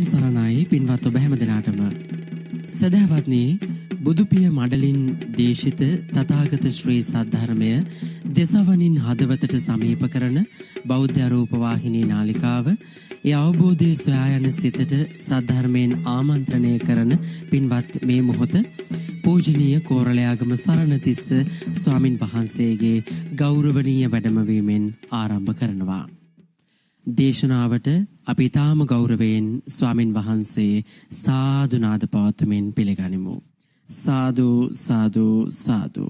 තෙරුවන් සරණයි පින්වත් ඔබ හැම දෙනාටම. සදහවත්නි, බුදුපිය මඩලින් දේශිත තථාගත ශ්‍රී සද්ධර්මය දෙසවනින් හදවතට සමීප කරන බෞද්ධ රූප වාහිනී නාලිකාව ඒ අවබෝධය සොයා යන සිතට සද්ධර්මයෙන් ආමන්ත්‍රණය කරන පින්වත් මේ මොහොත පූජනීය කෝරළයාගම සරණතිස්ස ස්වාමින් වහන්සේගේ ගෞරවනීය වැඩමවීමෙන් ආරම්භ කරනවා. දේශනාවට අපි තාම ගෞරවයෙන් ස්වාමින් වහන්සේ සාදු නාද පවත්වමින් පිළිගනිමු. සාදු සාදු සාදු.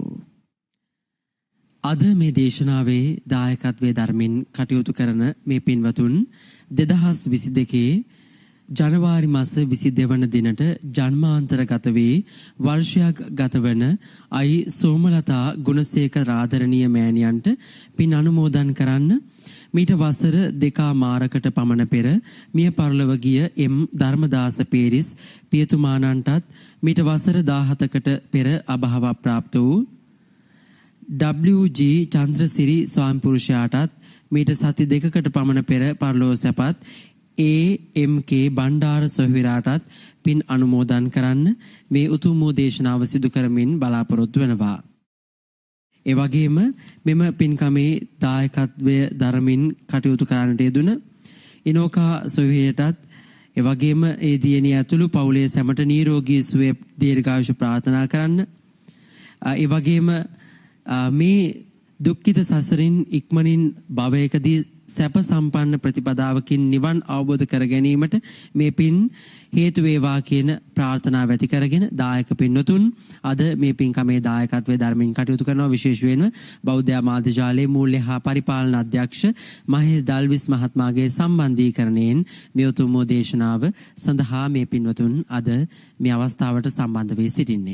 අද මේ දේශනාවේ දායකත්වයේ ධර්මින් කටයුතු කරන මේ පින්වතුන් 2022 ජනවාරි මාස 22 වන දිනට ජන්මාන්තරගත වී වර්ෂයක් ගතවන අයි සෝමලතා ගුණසේකර ආදරණීය මෑණියන්ට පින් අනුමෝදන් කරන්න මීට වසර 2 පමණ පෙර මිය පරලොව ගිය එම් ධර්මදාස පීරිස් පියතුමාණන්ටත් මීට වසර 17කට පෙර අභාව ප්‍රාප්ත වූ WG චන්ද්‍රසිරි ස්වාමිපුරුෂයාටත් මීට සති 2කට පමණ පෙර පරලොව සැපත් AMK බණ්ඩාර සොහොයුරාටත් පින් අනුමෝදන් කරන්න මේ උතුම් වූ දේශනාව සිදු කරමින් බලාපොරොත්තු වෙනවා. ඒ වගේම මෙම පින්කමේ දායකත්වය දරමින් කටයුතු කරන්නට යෙදුන ඉනෝකා සොහොයුරටත් ඒ වගේම ඒ දියණිය ඇතුළු පවුලේ සැමට නිරෝගී සුවය දීර්ඝායුෂ ප්‍රාර්ථනා කරන්න. ඒ වගේම මේ දුක්ඛිත සසරින් ඉක්මනින් භවයකදී සැප සම්පන්න ප්‍රතිපදාවකින් නිවන් අවබෝධ කර ගැනීමට මේ පින් හේතු වේවා කියන ප්‍රාර්ථනාව ඇති කරගෙන දායක පින්වතුන් අද මේ පින්කමේ දායකත්වයේ ධර්මයෙන් කටයුතු කරනවා. විශේෂයෙන්ම බෞද්ධ ආමාත්‍ය ජාලයේ මූල්‍ය හා පරිපාලන අධ්‍යක්ෂ මහේෂ් දල්විස් මහත්මයාගේ සම්බන්ධීකරණයෙන් මේ උතුම් දේශනාව සඳහා මේ පින්වතුන් අද මේ අවස්ථාවට සම්බන්ධ වී සිටින්නේ.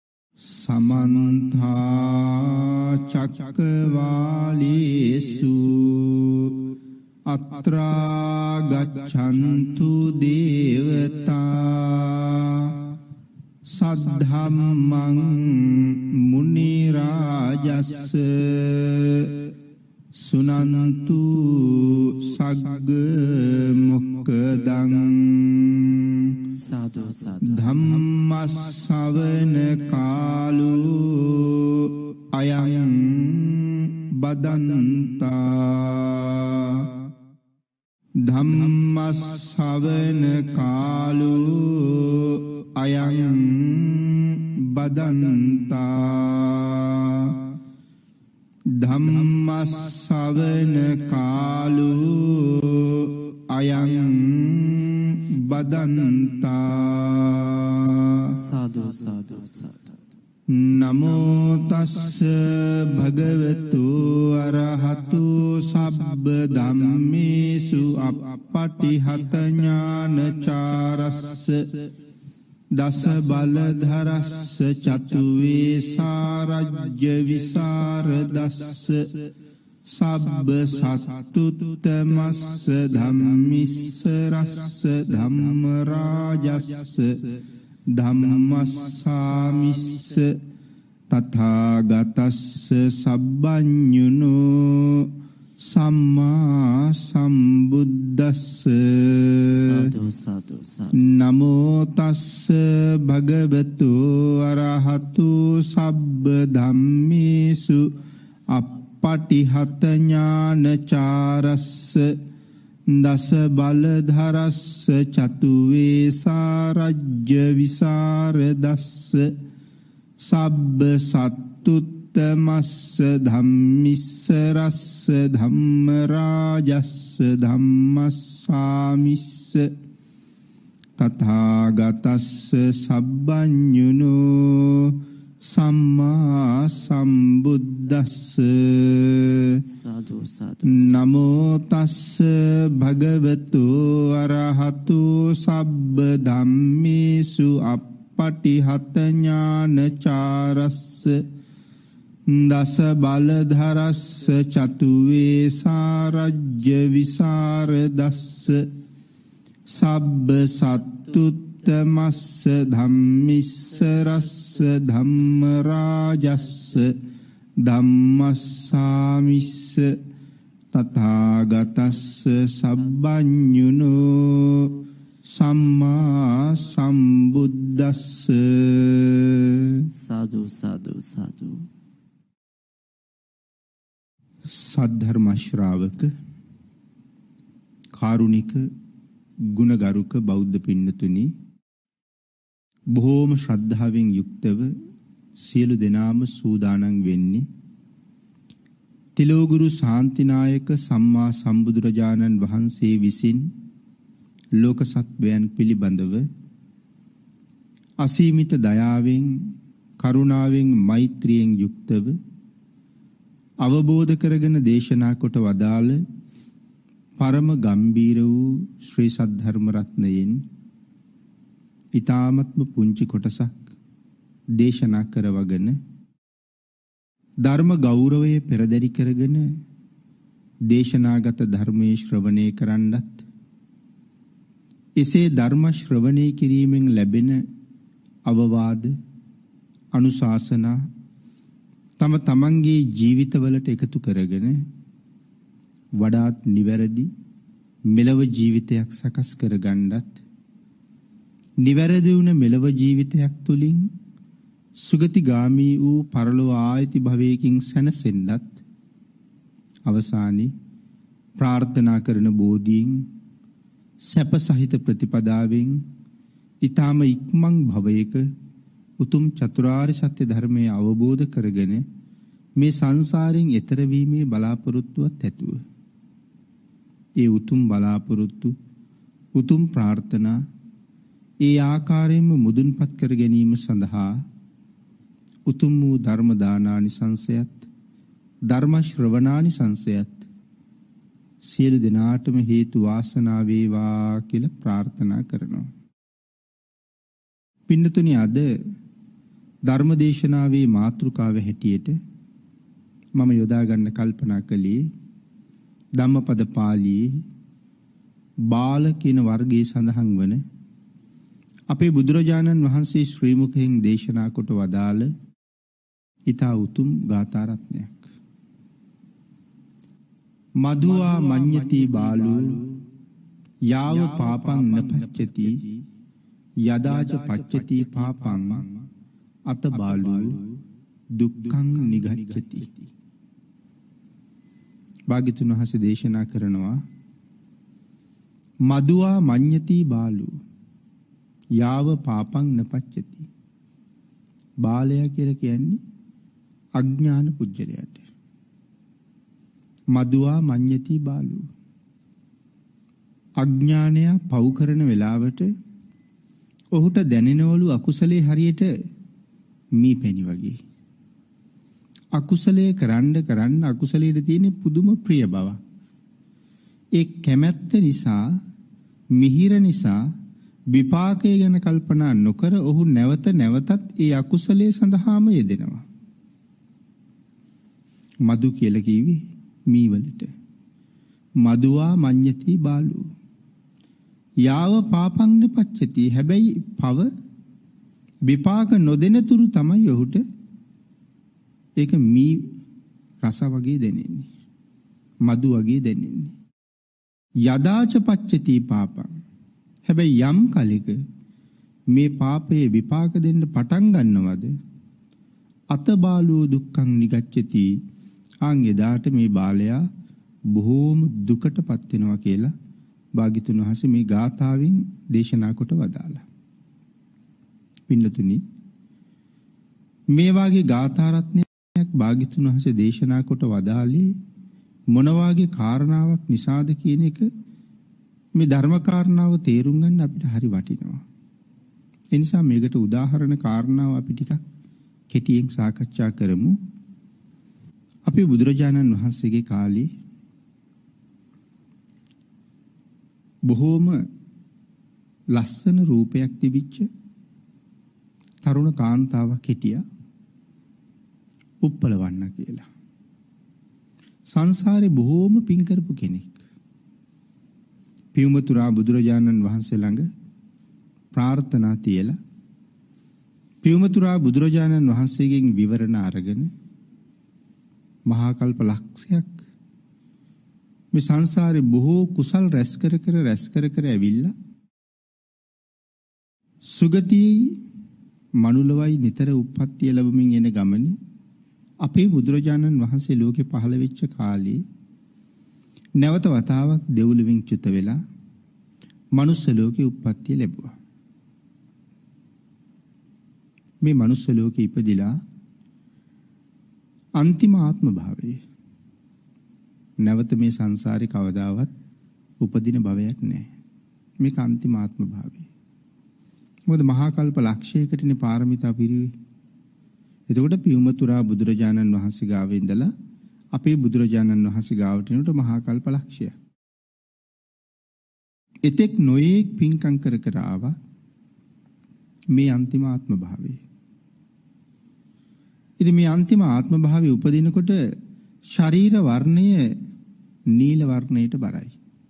සමන්තා චක්කවාලේසු අත්‍රා ගච්ඡන්තු දේවතා සද්ධම්මං මුනි රාජස්ස සුනන්තු සග්ග මොක්ඛදං සාදු සාදු. ධම්මස්සවන කාලෝ අයං බදන්තා ධම්මස්සවන කාලෝ අයං බදන්තා ධම්මස්සවන කාලෝ අයං බදන්තා. සාදු සාදු සාදු. නමෝ තස්ස භගවතු අරහතු සබ්බ ධම්මේසු අප්පටිහත ඥානචාරස්ස දස බලධරස්ස චතු වේසාරජ්‍ය විසරදස්ස සබ්බ සත්තුත්තමස්ස ධම්මිස්ස රස්ස ධම්ම රාජස්ස ධම්මස්සාමිස්ස තථාගතස්ස සබ්බඤුනෝ සම්මා සම්බුද්දස්ස. සාදු සාදු සාදු. නමෝ තස්ස භගවතු අරහතු සබ්බ ධම්මේසු අප්පටිහත ඥානචාරස්ස දස බලධරස්ස චතු වේසාරජ්‍ය විසරදස්ස සබ්බ සත්තුත්තමස්ස ධම්මිස්ස රස්ස ධම්ම රාජස්ස ධම්මස්සාමිස්ස තථාගතස්ස සබ්බඤුනෝ සම්මා සම්බුද්දස්ස. සාදු සාදු. නමෝ තස්ස භගවතු අරහතු සබ්බ ධම්මේසු අප්පටිහත ඥානචාරස්ස දස බලධරස්ස චතු වේසාරජ්‍ය විසරදස්ස සබ්බ සත්තුත්තමස්ස ධම්මිස්ස රස්ස ධම්ම රාජස්ස ධම්මස්සාමිස්ස තථාගතස්ස සබ්බඤුනෝ සම්මා සම්බුද්දස්ස. සාදු සාදු සාදු. සද්ධර්ම ශ්‍රාවක කාරුණික ගුණගරුක බෞද්ධ පින්නතුනි, බොහෝම ශ්‍රද්ධාවෙන් යුක්තව සියලු දෙනාම සූදානම් වෙන්නේ තිලෝගුරු ශාන්තිනායක සම්මා සම්බුදුරජාණන් වහන්සේ විසින් ලෝක සත්වයන් පිළිබඳව අසීමිත දයාවෙන් කරුණාවෙන් මෛත්‍රියෙන් යුක්තව අවබෝධ කරගෙන දේශනා කොට වදාළ පරම ගම්බීර වූ ශ්‍රී සද්ධර්ම රත්නයෙන් ඊ타මත්ම පුංචි කොටසක් දේශනා කරවගෙන ධර්ම ගෞරවය පෙරදරි කරගෙන දේශනාගත ධර්මයේ ශ්‍රවණය කරන්නත්, එසේ ධර්ම ශ්‍රවණය කිරීමෙන් ලැබෙන අවවාද අනුශාසනා තම තමන්ගේ ජීවිතවලට එකතු කරගෙන වඩාත් නිවැරදි මෙලව ජීවිතයක් සකස් කරගන්නත්, නිවැරදි වුණ මෙලව ජීවිතයක් තුළින් සුගතිගාමී වූ පරලොව ආයති භවයකින් සැනසෙන්නත්, අවසානයේ ප්‍රාර්ථනා කරන බෝධීන් සැප සහිත ප්‍රතිපදාවෙන් ඊ타ම ඉක්මන් භවයක උතුම් චතුරාර්ය සත්‍ය ධර්මය අවබෝධ කරගෙන මේ සංසාරයෙන් එතර වීමේ බලාපොරොත්තුවත් ඇතුව ඒ උතුම් බලාපොරොත්තු උතුම් ප්‍රාර්ථනා ඒ ආකාරයෙන්ම මුදුන්පත් කර ගැනීම සඳහා උතුම් වූ ධර්ම දානානිසංසයත් ධර්ම ශ්‍රවණානිසංසයත් සියලු දෙනාටම හේතු වාසනා වේවා කියලා ප්‍රාර්ථනා කරනවා. පින්නතුනි, අද ධර්මදේශනාවේ මාතෘකාව හැටියට මම යොදා ගන්න කල්පනා කළේ ධම්මපද පාළියේ බාල කියන වර්ගයේ සඳහන් වන අපේ බුදුරජාණන් වහන්සේ ශ්‍රී මුඛයෙන් දේශනා කොට වදාළ ඊතා උතුම් ගාථා රත්නයක්. මදුවා මඤ්ඤති බාලු යාව පාපං නපච්චති යදාච පච්චති පාපං අත බාලු දුක්ඛං නිගච්ඡති. භාග්‍යතුන් වහන්සේ දේශනා කරනවා, මදුවා මඤ්ඤති බාලු යාව පාපං නපච්චති. බාලයා කියලා කියන්නේ අඥාන පුජ්‍යලයට. මදුවා මඤ්ඤති බාලු, අඥානය පව් කරන වෙලාවට ඔහුට දැනෙනවලු අකුසලේ හරියට මීපැණි වගේ. අකුසලයේ කරන්න අකුසලයේ තියෙන පුදුම ප්‍රිය බව. ඒ කැමැත්ත නිසා, මිහිර නිසා විපාකය ගැන කල්පනා නොකර ඔහු නැවත නැවතත් ඒ අකුසලයේ සඳහාම යෙදෙනවා. මදු කියලා කිව්වේ මී වලට. මදුවා මඤ්ඤති බාලු යාව පාපං නපච්චති. හැබැයි පව විපාක නොදෙන තුරු තමයි ඔහුට ඒක මී රස වගේ දැනෙන්නේ, මදු වගේ දැනෙන්නේ. යදාච පච්චති පාපං. හැබැයි යම් කලෙක මේ පාපයේ විපාක දෙන්න පටන් ගන්නවද අතබාලෝ දුක්ඛං නිගච්ඡති. ආන් එදාට මේ බාලයා බොහෝම දුකටපත් වෙනවා කියලා භාග්‍යතුන් වහන්සේ මේ ගාථාවෙන් දේශනා කොට වදාලා. පින්නතුනි, මේ වාගේ ගාථා රත්නයක් භාග්‍යතුන් වහන්සේ දේශනා කොට වදාළේ මොන වාගේ කාරණාවක් නිසාද කියන එක මේ ධර්ම කාරණාව තේරුම් ගන්න අපිට හරි වටිනවා. ඒ නිසා මේකට උදාහරණ කාරණාව අපි ටිකක් කෙටියෙන් සාකච්ඡා කරමු. අපේ බුදුරජාණන් වහන්සේගේ කාලේ බොහෝම ලස්සන රූපයක් තිබිච්ච තරුණ කාන්තාවක් හිටියා, උප්පලවන්න කියලා. සංසාරේ බොහෝම පින් කරපු කෙනෙක්. පියුමතුරා බුදුරජාණන් වහන්සේ ළඟ ප්‍රාර්ථනා තියලා පියුමතුරා බුදුරජාණන් වහන්සේගෙන් විවරණ අරගෙන මහා කල්ප ලක්ෂයක් මේ සංසාරේ බොහෝ කුසල් රැස් කර කර ඇවිල්ලා සුගතියේ මනුලවයි නිතර උප්පත්තිය ලැබමින් එන ගමනේ අපේ බුදුරජාණන් වහන්සේ ලෝකේ පහළ වෙච්ච කාලේ නැවත වතාවක් දෙව්ලොවින් චුත වෙලා මනුස්ස ලෝකේ උප්පත්තිය ලැබුවා. මේ මනුස්ස ලෝකේ ඉපදිලා අන්තිම ආත්ම භාවයේ නැවත මේ සංසාරේ කවදාවත් උපදින භවයක් නැහැ. මේක අන්තිම ආත්ම භාවය. මොකද මහා කල්ප ලක්ෂයකටනේ පාරමිතා පිරුවේ. එතකොට පියුමතුරා බුදුරජාණන් වහන්සේ ගාවේ ඉඳලා අපේ බුදුරජාණන් වහන්සේ ගාවට එනකොට මහා කල්ප ලක්ෂය. එතෙක් නොයේක් පින්කම් කර කර ආවා මේ අන්තිම ආත්ම භාවයේ. ඉතින් මේ අන්තිම ආත්ම භාවයේ උපදිනකොට ශරීර වර්ණය නිල වර්ණයට බරයි.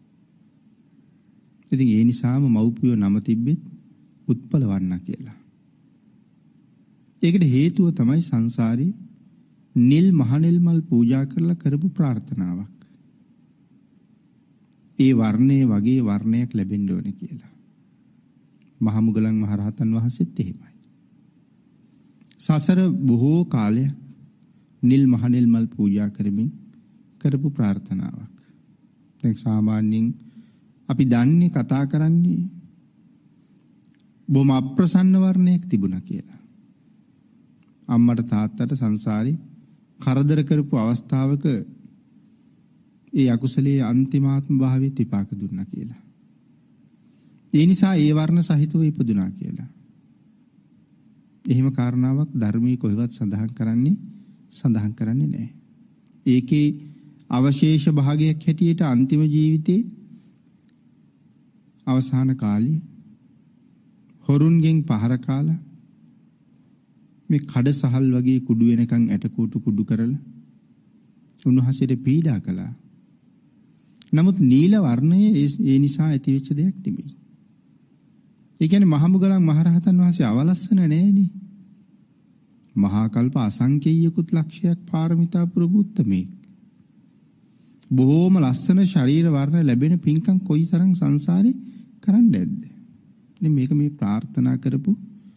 ඉතින් ඒ නිසාම මව්පියෝ නම තිබ්බෙත් උත්පල වර්ණ කියලා. ඒකට හේතුව තමයි සංසාරේ නිල් මහනෙල් මල් පූජා කරලා කරපු ප්‍රාර්ථනාවක්. ඒ වර්ණයේ වගේ වර්ණයක් ලැබෙන්න ඕනේ කියලා. මහමුගලන් මහරහතන් වහන්සේත් එහෙමයි. සසර බොහෝ කාලයක් නිල් මහනෙල් මල් පූජා කරමින් කරපු ප්‍රාර්ථනාවක්. දැන් සාමාන්‍යයෙන් අපි දන්නේ කතා කරන්නේ බොහොම අප්‍රසන්න වර්ණයක් තිබුණා කියලා. අම්මට තාත්තට සංසාරේ කරදර කරපු අවස්ථාවක ඒ අකුසලයේ අන්තිමාත්ම භාවයට විපාක දුන්නා කියලා. ඒ නිසා ඒ වර්ණ සහිතව ඉපදුනා කියලා. එහෙම කාරණාවක් ධර්මයේ කොහෙවත් සඳහන් කරන්නේ නැහැ. ඒකේ අවශේෂ භාගයක් හැටියට අන්තිම ජීවිතේ අවසාන කාලේ හොරුන්ගෙන් පහර කාලා මේ කඩ සහල් වගේ කුඩු වෙනකන් ඇටකූටු කුඩු කරලා උන්වහන්සේට පීඩා කළා. නමුත් නිල වර්ණය ඒ නිසා ඇතිවෙච්ච දෙයක් නෙමෙයි. ඒ කියන්නේ මහමුගලන් මහරහතන් වහන්සේ අවලස්සන නෑනේ. මහා කල්ප අසංකේයකුත් ලක්ෂයක් පාරමිතා ප්‍රබුත්තමේ. බොහෝම ලස්සන ශරීර වර්ණ ලැබෙන පින්කම් කොයිතරම් සංසාරේ කරන්න ඇද්ද? ඉතින් මේක මේ ප්‍රාර්ථනා කරපු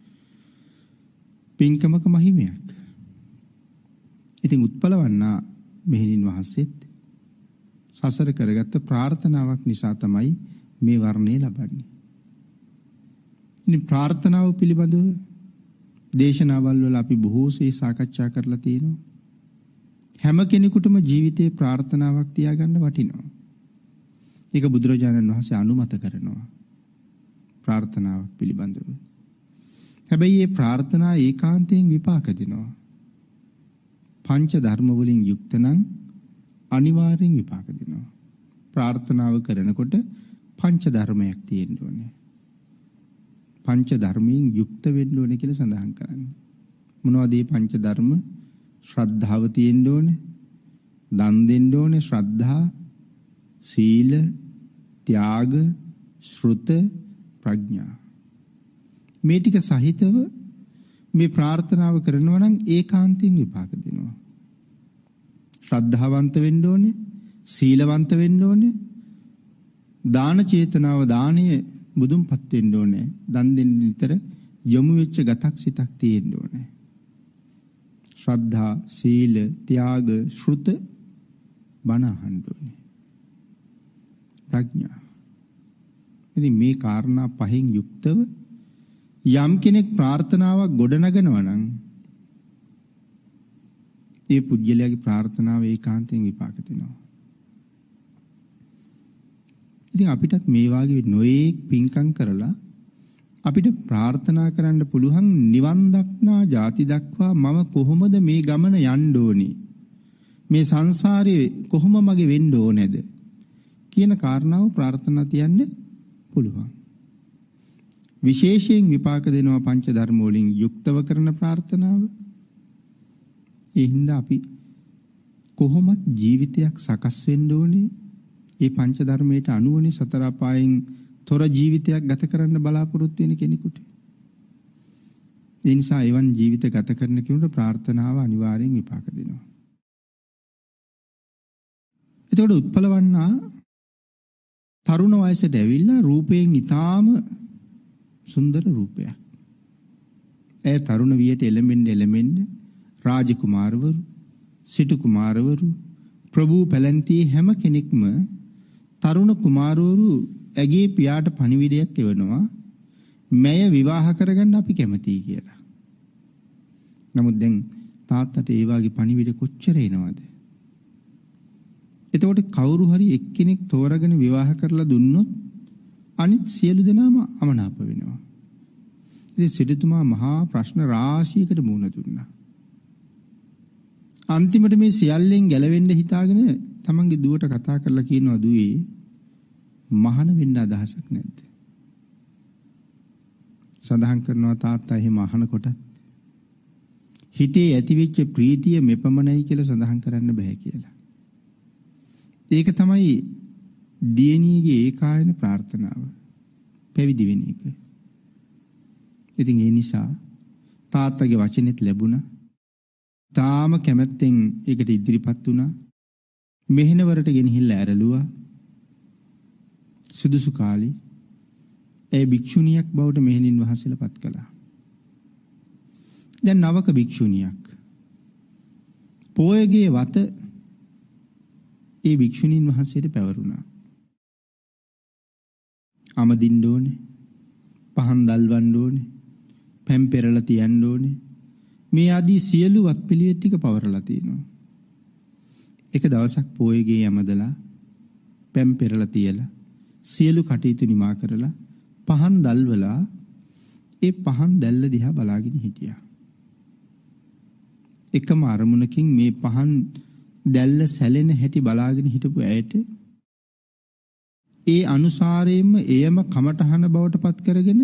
පින්කමක මහිමයක්. ඉතින් උත්පලවන්නා මෙහෙණින් වහන්සේත් සසර කරගත්ත ප්‍රාර්ථනාවක් නිසා තමයි මේ වර්ණය ලබන්නේ. ඉතින් ප්‍රාර්ථනාව පිළිබඳව දේශනාවල් වල අපි බොහෝසේ සාකච්ඡා කරලා තියෙනවා. හැම කෙනෙකුටම ජීවිතේ ප්‍රාර්ථනාවක් තියාගන්න වටිනවා. ඒක බුදුරජාණන් වහන්සේ අනුමත කරනවා. ප්‍රාර්ථනාවක් පිළිබඳව. හැබැයි මේ ප්‍රාර්ථනා ඒකාන්තයෙන් විපාක දෙනවා. පංච ධර්ම වලින් යුක්ත නම් අනිවාර්යෙන් විපාක දෙනවා. ප්‍රාර්ථනාව කරනකොට පංච ධර්මයක් තියෙන්න ඕනේ. පංච ධර්මයෙන් යුක්ත වෙන්න ඕනේ කියලා සඳහන් කරන්නේ. මොනවද මේ පංච ධර්ම? ශ්‍රද්ධාව තියෙන්න ඕනේ. දන් දෙන්න ඕනේ. ශ්‍රද්ධා, සීල, ත්‍යාග, ශ්‍රුත, ප්‍රඥා. මේ ටික සහිතව මේ ප්‍රාර්ථනාව කරනවා නම් ඒකාන්තයෙන් විපාක දෙනවා. ශ්‍රද්ධාවන්ත වෙන්න ඕනේ, සීලවන්ත වෙන්න ඕනේ, දාන චේතනාව දානීය බුදුන්පත් වෙන්න ඕනේ. දන් දෙන්න විතර යොමු වෙච්ච ගතක් සිතක් තියෙන්න ඕනේ. ශ්‍රද්ධා, සීල, ත්‍යාග, ශ්‍රුත බණ අහන්න ඕනේ. ප්‍රඥා. ඉතින් මේ කාරණා පහෙන් යුක්තව යම් කෙනෙක් ප්‍රාර්ථනාවක් ගොඩනගනවා නම් ඒ පුජ්‍යලයාගේ ප්‍රාර්ථනාව ඒකාන්තයෙන් විපාක දෙනවා. ඉතින් අපිටත් මේ වාගේ නොයේක් පින්කම් කරලා අපිට ප්‍රාර්ථනා කරන්න පුළුවන් නිවන් දක්නා ජාති දක්වා මම කොහොමද මේ ගමන යන්න ඕනේ? මේ සංසාරේ කොහොම මගේ වෙන්න ඕනේද? කියන කාරණාව ප්‍රාර්ථනා තියන්න පුළුවන්. විශේෂයෙන් විපාක දෙනවා පංච ධර්ම වලින් යුක්තව කරන ප්‍රාර්ථනාව. ඒ හින්දා අපි කොහොමත් ජීවිතයක් සකස් වෙන්න ඕනේ. මේ පංච ධර්මයට අනුවනේ සතර අපායන් තොර ජීවිතයක් ගත කරන්න බලාපොරොත්තු වෙන කෙනෙකුට. ඒ නිසා එවන් ජීවිත ගත කරන කෙනෙකුට ප්‍රාර්ථනාව අනිවාර්යෙන් විපාක දෙනවා. එතකොට උත්පලවන්නා තරුණ වයසට ඇවිල්ලා රූපයෙන් ඊටාම සුන්දර රූපයක්. ඇය තරුණ වියට එළඹෙන්න රාජකුමාරවරු, සිටු කුමාරවරු, ප්‍රභූ පැලැන්තියේ හැම කෙනෙක්ම තරුණ කුමාරවරු ඇගේ පියාට පණිවිඩයක් එවනවා මැය විවාහ කරගන්න අපි කැමතියි කියලා. නමුත් දැන් තාත්තට ඒ වගේ පණිවිඩ කොච්චර එනවද? එතකොට කවුරු හරි එක්කෙනෙක් තෝරගෙන විවාහ කරලා දුන්නොත් අනිත් සියලු දෙනාම අමනාප වෙනවා. ඉතින් සිටුතුමා මහා ප්‍රශ්න රාශියකට මුහුණ දුන්නා. අන්තිමට මේ සියල්ලෙන් ගැලවෙන්න හිතාගෙන තමන්ගේ දුවට කතා කරලා කියනවා දුවේ මහාන වෙන්න අදහසක් නැද්ද? සඳහන් කරනවා තාත්තා එහෙම අහනකොට හිතේ ඇතිවෙච්ච ප්‍රීතිය මෙපමණයි කියලා සඳහන් කරන්න බෑ කියලා. ඒක තමයි දියණියගේ ඒකායන ප්‍රාර්ථනාව. පැවිදි වෙන එක. ඉතින් ඒ නිසා තාත්තගේ වචනෙත් ලැබුණා. තාම කැමැත්තෙන් ඒකට ඉදිරිපත් වුණා. මෙහෙණවරට ගෙනහිල්ලා ඇරලුවා. සුදුසු කාලේ ඒ භික්ෂුණියක් බවට මෙහෙණින් වහන්සේලා පත් කළා. දැන් නවක භික්ෂුණියක්. පොයගේ වත ඒ භික්ෂුණීන් වහන්සේට පැවරුණා. අමදින්න ඕනේ, පහන් දල්වන්න ඕනේ, පැම් පෙරලා තියන්න ඕනේ. මේ ආදී සියලු වත්පිළිවෙත් ටික පවරලා තිනවා. එක දවසක් පොයගේ යමදලා පැම් පෙරලා තියලා සියලු කටයුතු නිමා කරලා පහන් දල්වලා ඒ පහන් දැල්ල දිහා බලාගෙන හිටියා. එකම අරමුණකින් මේ පහන් දැල්ල සැලෙන හැටි බලාගෙන හිටපු ඇයට ඒ අනුසාරයෙන්ම එයම කමටහන බවට පත් කරගෙන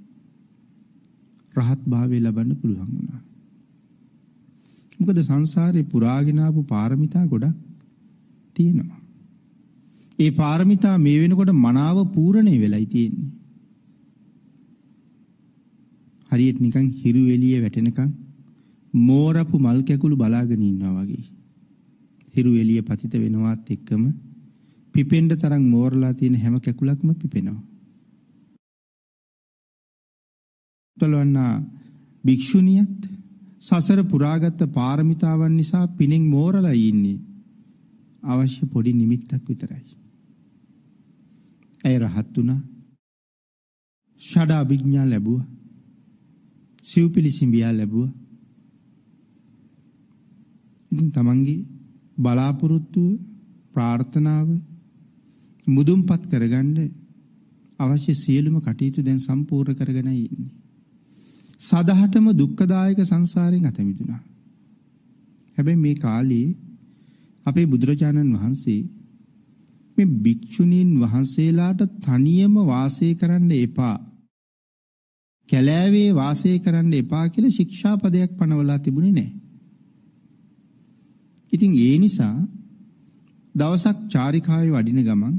රහත් භාවය ලබන්න පුළුවන් වුණා. මොකද සංසාරේ පුරාගෙන ආපු පාරමිතා ගොඩක් තියෙනවා. ඒ පාරමිතා මේ වෙනකොට මනාව පූර්ණේ වෙලයි තියෙන්නේ. හරියට නිකන් හිරු එළිය වැටෙනකන් මෝරපු මල් කැකුළු බලාගෙන ඉන්නවා වගේ. හිරු එළිය පතිත වෙනවත් එක්කම පිපෙන්න තරම් මෝරලා තියෙන හැම කැකුලක්ම පිපෙනවා. තලවන්නා භික්ෂුණියත් සසර පුරාගත් පාරමිතාවන් නිසා පිනෙන් මෝරලා ඉන්නේ. අවශ්‍ය පොඩි නිමිත්තක් විතරයි. ඇය රහත් වුණා. ෂඩ අභිඥා ලැබුවා. සිව්පිලිසිඹියා ලැබුවා. ඉතින් තමන්ගේ බලාපොරොත්තුව ප්‍රාර්ථනාව මුදුන්පත් කරගන්න අවශ්‍ය සියලුම කටයුතු දැන් සම්පූර්ණ කරගෙන ඉන්නේ. සදහටම දුක්ඛදායක සංසාරයෙන් අත මිදුණා. හැබැයි මේ කාලේ අපේ බුදුරජාණන් වහන්සේ මේ භික්ෂුණීන් වහන්සේලාට තනියම වාසය කරන්න එපා, කැලෑවේ වාසය කරන්න එපා කියලා ශික්ෂාපදයක් පනවලා තිබුණේ නැහැ. ඉතින් ඒ නිසා දවසක් චාරිකාවේ වඩින ගමන්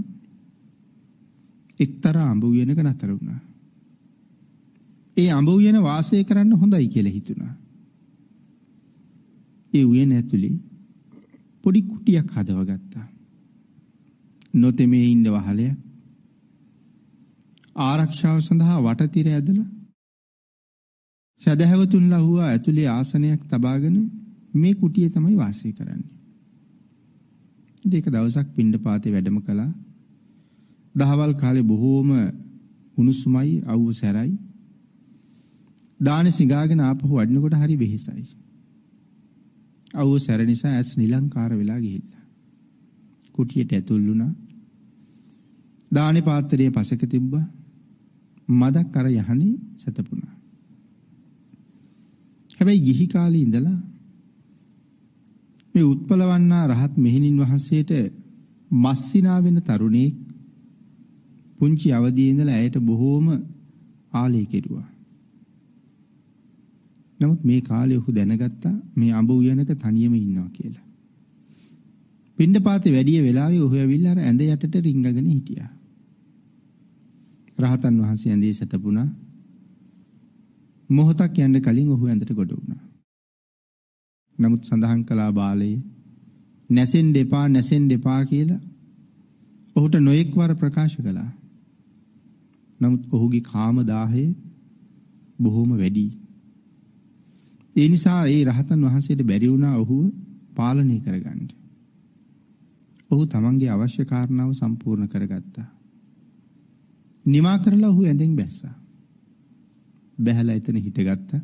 එක්තරා අඹ උයනක නතර වුණා. ඒ අඹ උයන වාසය කරන්න හොඳයි කියලා හිතුණා. ඒ උයන ඇතුලේ පොඩි කුටියක් හදවගත්තා. නොතෙමේ ඉන්න වහලයක්, ආරක්ෂාව සඳහා වටතිර ඇදලා සදහැවතුන්ලා හුවා ඇතුලේ ආසනයක් තබාගෙන මේ කුටියේ තමයි වාසය කරන්නේ. ඒක දවසක් පිණ්ඩපාතේ වැඩම කළා. දහවල් කාලේ බොහෝම උණුසුමයි, අවුව සැරයි. දානේ සිඟාගෙන ආපහු වඩිනකොට හරි වෙහෙසයි. අවුව සැර නිසා ඇස් නිලංකාර වෙලා ගිහිල්ලා කුටියට ඇතුල් වුණා. දානේ පාත්‍රයේ පසක තිබ්බා. මදක් අර යහනේ සතපුණා. හැබැයි ගිහි කාලේ ඉඳලා මේ උත්පලවන්නා රහත් මෙහෙණින් වහන්සේට මස්සිනා වෙන තරුණේ පුංචි අවදියේ ඉඳලා ඇයට බොහෝම ආලේ කෙරුවා. නමුත් මේ කාලේ ඔහු දැනගත්තා මේ අඹ උයනක තනියම ඉන්නවා කියලා. පිණ්ඩපාතේ වැඩි වෙලාවේ ඔහු ඇවිල්ලා අර ඇඳ යටට රිංගගෙන හිටියා. රහතන් වහන්සේ ඇඳේ සතපුණා. මොහොතක් යන්න කලින් ඔහු ඇඳට ගොඩ වුණා. නමුත් සඳහන් කළා බාලයේ නැසෙන්න එපා කියලා ඔහුට නොඑක් වර ප්‍රකාශ කළා. නමුත් ඔහුගේ කාම දාහය බොහොම වැඩි. ඒ නිසා ඒ රහතන් වහන්සේට බැරි වුණා ඔහුව පාලනය කරගන්න. ඔහු තමන්ගේ අවශ්‍ය කාරණාව සම්පූර්ණ කරගත්තා. නිමා කරලා ඔහු ඇඳෙන් බැස්සා. බැහැලා එතන හිටගත්තා.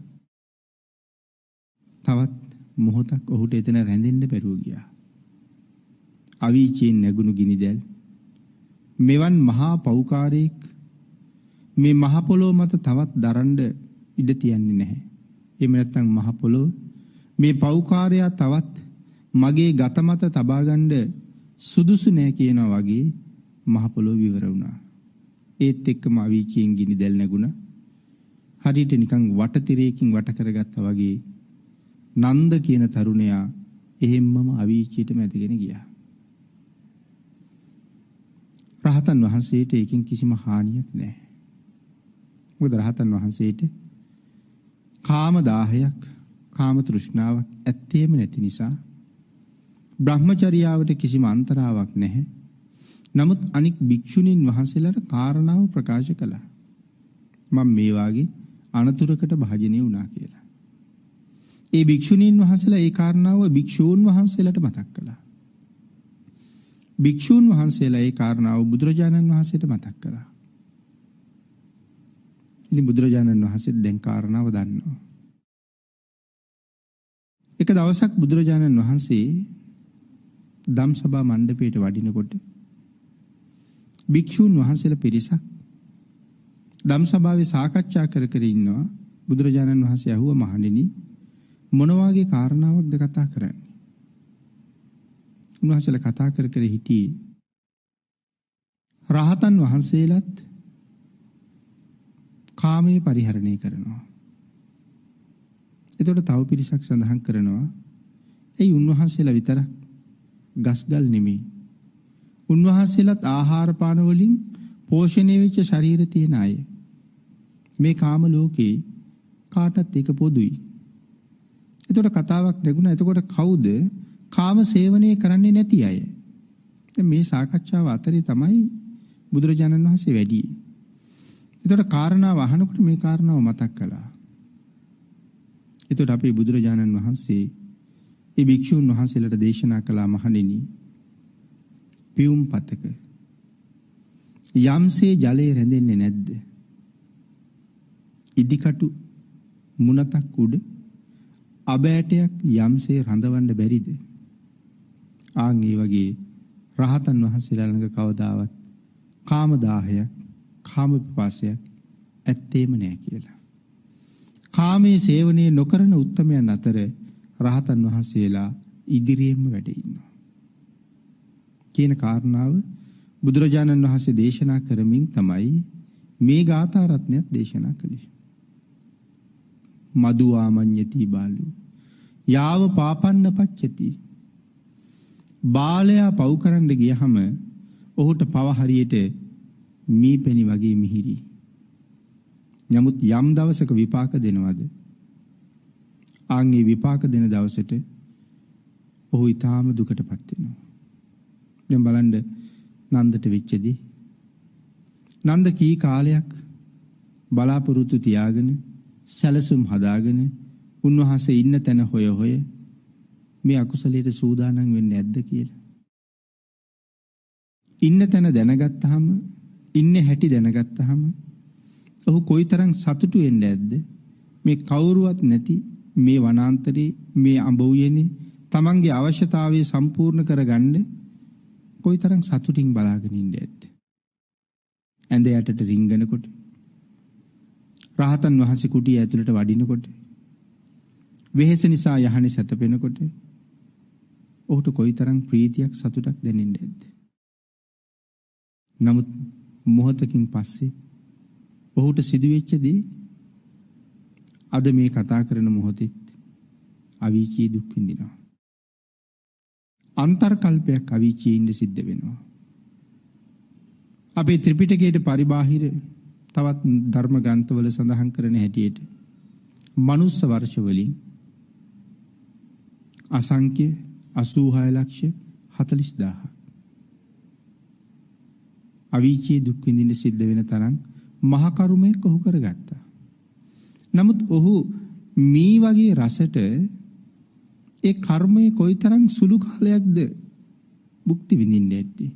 තවත් මොහොතක් ඔහුට එතන රැඳෙන්න බැරුව ගියා. අවීචයෙන් නැගුණු ගිනිදැල් මෙවන් මහා පෞකාරයෙක් මේ මහ පොළොව මත තවත් දරන්න ඉඩ තියන්නේ නැහැ. එහෙම නැත්නම් මහ පොළොව මේ පෞකාරයා තවත් මගේ ගත මත තබා ගන්න සුදුසු නෑ කියනවා වගේ මහ පොළොව විවර වුණා. ඒත් එක්කම අවීචයෙන් ගිනිදැල් නැගුණා. හරියට නිකන් වටතිරයකින් වට කරගත්තා වගේ නන්ද කියන තරුණයා එහෙම්මම අවීචියටම ඇදගෙන ගියා. රහතන් වහන්සේට ඒකෙන් කිසිම හානියක් නැහැ. මොකද රහතන් වහන්සේට කාම දාහයක්, කාම තෘෂ්ණාවක් ඇත්තේම නැති නිසා බ්‍රහ්මචර්යාවට කිසිම අන්තරාවක් නැහැ. නමුත් අනික් භික්ෂුණීන් වහන්සේලාට කාරණාව ප්‍රකාශ කළා. මම මේ වාගේ අනතුරකට භාජනය වුණා කියලා. ඒ භික්ෂුණීන් වහන්සේලා ඒ කාරණාව භික්ෂූන් වහන්සේලාට මතක් කළා. භික්ෂූන් වහන්සේලා ඒ කාරණාව බුදුරජාණන් වහන්සේට මතක් කළා. ඉතින් බුදුරජාණන් වහන්සේ දැන් කාරණාව දන්නවා. එක දවසක් බුදුරජාණන් වහන්සේ ධම්සභා මණ්ඩපයට වඩිනකොට භික්ෂූන් වහන්සේලා පිරිසක් ධම්සභාවේ සාකච්ඡා කර කර ඉන්නවා. බුදුරජාණන් වහන්සේ අහුවා මහණෙනි මොන වගේ කාරණාවක්ද කතා කරන්නේ? උන්වහන්සේලා කතා කර කර හිටියේ රහතන් වහන්සේලාත් කාමයේ පරිහරණය කරනවා. එතකොට තව පිරිසක් සඳහන් කරනවා ඒ උන්වහන්සේලා විතරක් ගස්ගල් නෙමෙයි. උන්වහන්සේලාත් ආහාර පාන වලින් පෝෂණය වෙච්ච ශරීර තියෙන අය. මේ කාම ලෝකේ කාටත් එක පොදුයි. එතකොට කතාවක් නැගුණා. එතකොට කවුද කාම සේවනය කරන්නේ නැති අය? මේ සාකච්ඡාව අතරේ තමයි බුදුරජාණන් වහන්සේ වැඩි. එතකොට කාරණාව අහනකොට මේ කාරණාව මතක් කළා. එතකොට අපේ බුදුරජාණන් වහන්සේ ඒ භික්ෂුන් වහන්සේලාට දේශනා කළා මහණෙනි පියුම් පතක යම්සේ ජලය රැඳෙන්නේ නැද්ද? ඉදිකටු මුණතක් උඩ අබෑටයක් යම්සේ රඳවන්න බැරිද? ආන් ඒ වගේ රහතන් වහන්සේලා ළඟ කවදාවත් කාම දාහයක්, කාම පිපාසයක් ඇත්තේම නැහැ කියලා. කාමයේ සේවනයේ නොකරන උත්තමයන් අතර රහතන් වහන්සේලා ඉදිරියෙන්ම වැඩ ඉන්නවා කියන කාරණාව බුදුරජාණන් වහන්සේ දේශනා කරමින් තමයි මේ ගාථා රත්නයත් දේශනා කළේ. මදු ආමඤ්ඤති බාලු යාව පාපන්න පච්චති. බාලයා පව් කරන්න ගියහම ඔහුට පව හරියට මීපෙනි වගේ මිහිරි. නමුත් යම් දවසක විපාක දෙනවද? ආන්ගේ විපාක දෙන දවසට ඔහු ඊටාම දුකටපත් වෙනවා. දැන් බලන්න නන්දට වෙච්චදී නන්ද කී කාලයක් බලාපොරොත්තු තියාගෙන සැලසුම් හදාගෙන උන්වහන්සේ ඉන්න තැන හොය හොය මේ අකුසලයට සූදානම් වෙන්නේ නැද්ද කියලා. ඉන්න තැන දැනගත්තාම ඉන්නේ හැටි දැනගත්තාම ඔහු කොයිතරම් සතුටු වෙන්නේ නැද්ද? මේ කවුරුවත් නැති මේ වනාන්තරේ මේ අඹ උයනේ තමන්ගේ අවශ්‍යතාවය සම්පූර්ණ කරගන්න කොයිතරම් සතුටින් බලාගෙන ඉන්නේ ඇද්ද? ඇඳ යටට රිංගනකොට රහතන් වහන්සේ කුටිය ඇතුළට වඩිනකොට වෙහෙස නිසා යහනේ සැතපෙනකොට ඔහුට කොයිතරම් ප්‍රීතියක් සතුටක් දැනෙන්නේ ඇද්ද? නමුත් මොහොතකින් පස්සේ ඔහුට සිදුවෙච්ච දේ අද මේ කතා කරන මොහොතෙත් අවීචී දුක් විඳිනවා. අන්තර්කල්පයක් අවීචීින්ද සිද්ධ වෙනවා. අපේ ත්‍රිපිටකයේ පරිබාහිර තවත් ධර්ම ග්‍රන්ථවල සඳහන් කරන හැටියට මනුස්ස වර්ෂ වලින් අසංඛ්‍ය 86,40,000 අවීචී දුක් විඳින්න සිද්ධ වෙන තරම් මහා කරුමයක් ඔහු කරගත්තා. නමුත් ඔහු මේ වගේ රසට ඒ කර්මයේ කොයිතරම් සුළු කාලයක්ද භුක්ති විඳින්න ඇත්තේ.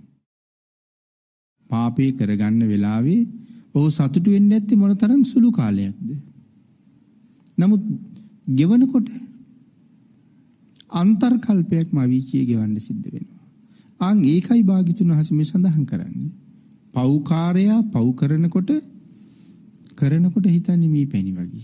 පාපේ කරගන්න වෙලාවේ ඔහු සතුටු වෙන්නේ නැත්තේ මොනතරම් සුළු කාලයක්ද. නමුත් ගෙවනකොට අන්තර්කල්පයක්ම අවීචිය ගෙවන්න සිද්ධ වෙනවා. ඒකයි භාග්‍යතුන් වහන්සේ මේ සඳහන් කරන්නේ. පව්කාරයා පව් කරනකොට හිතන්නේ මේ පැණි වගේ.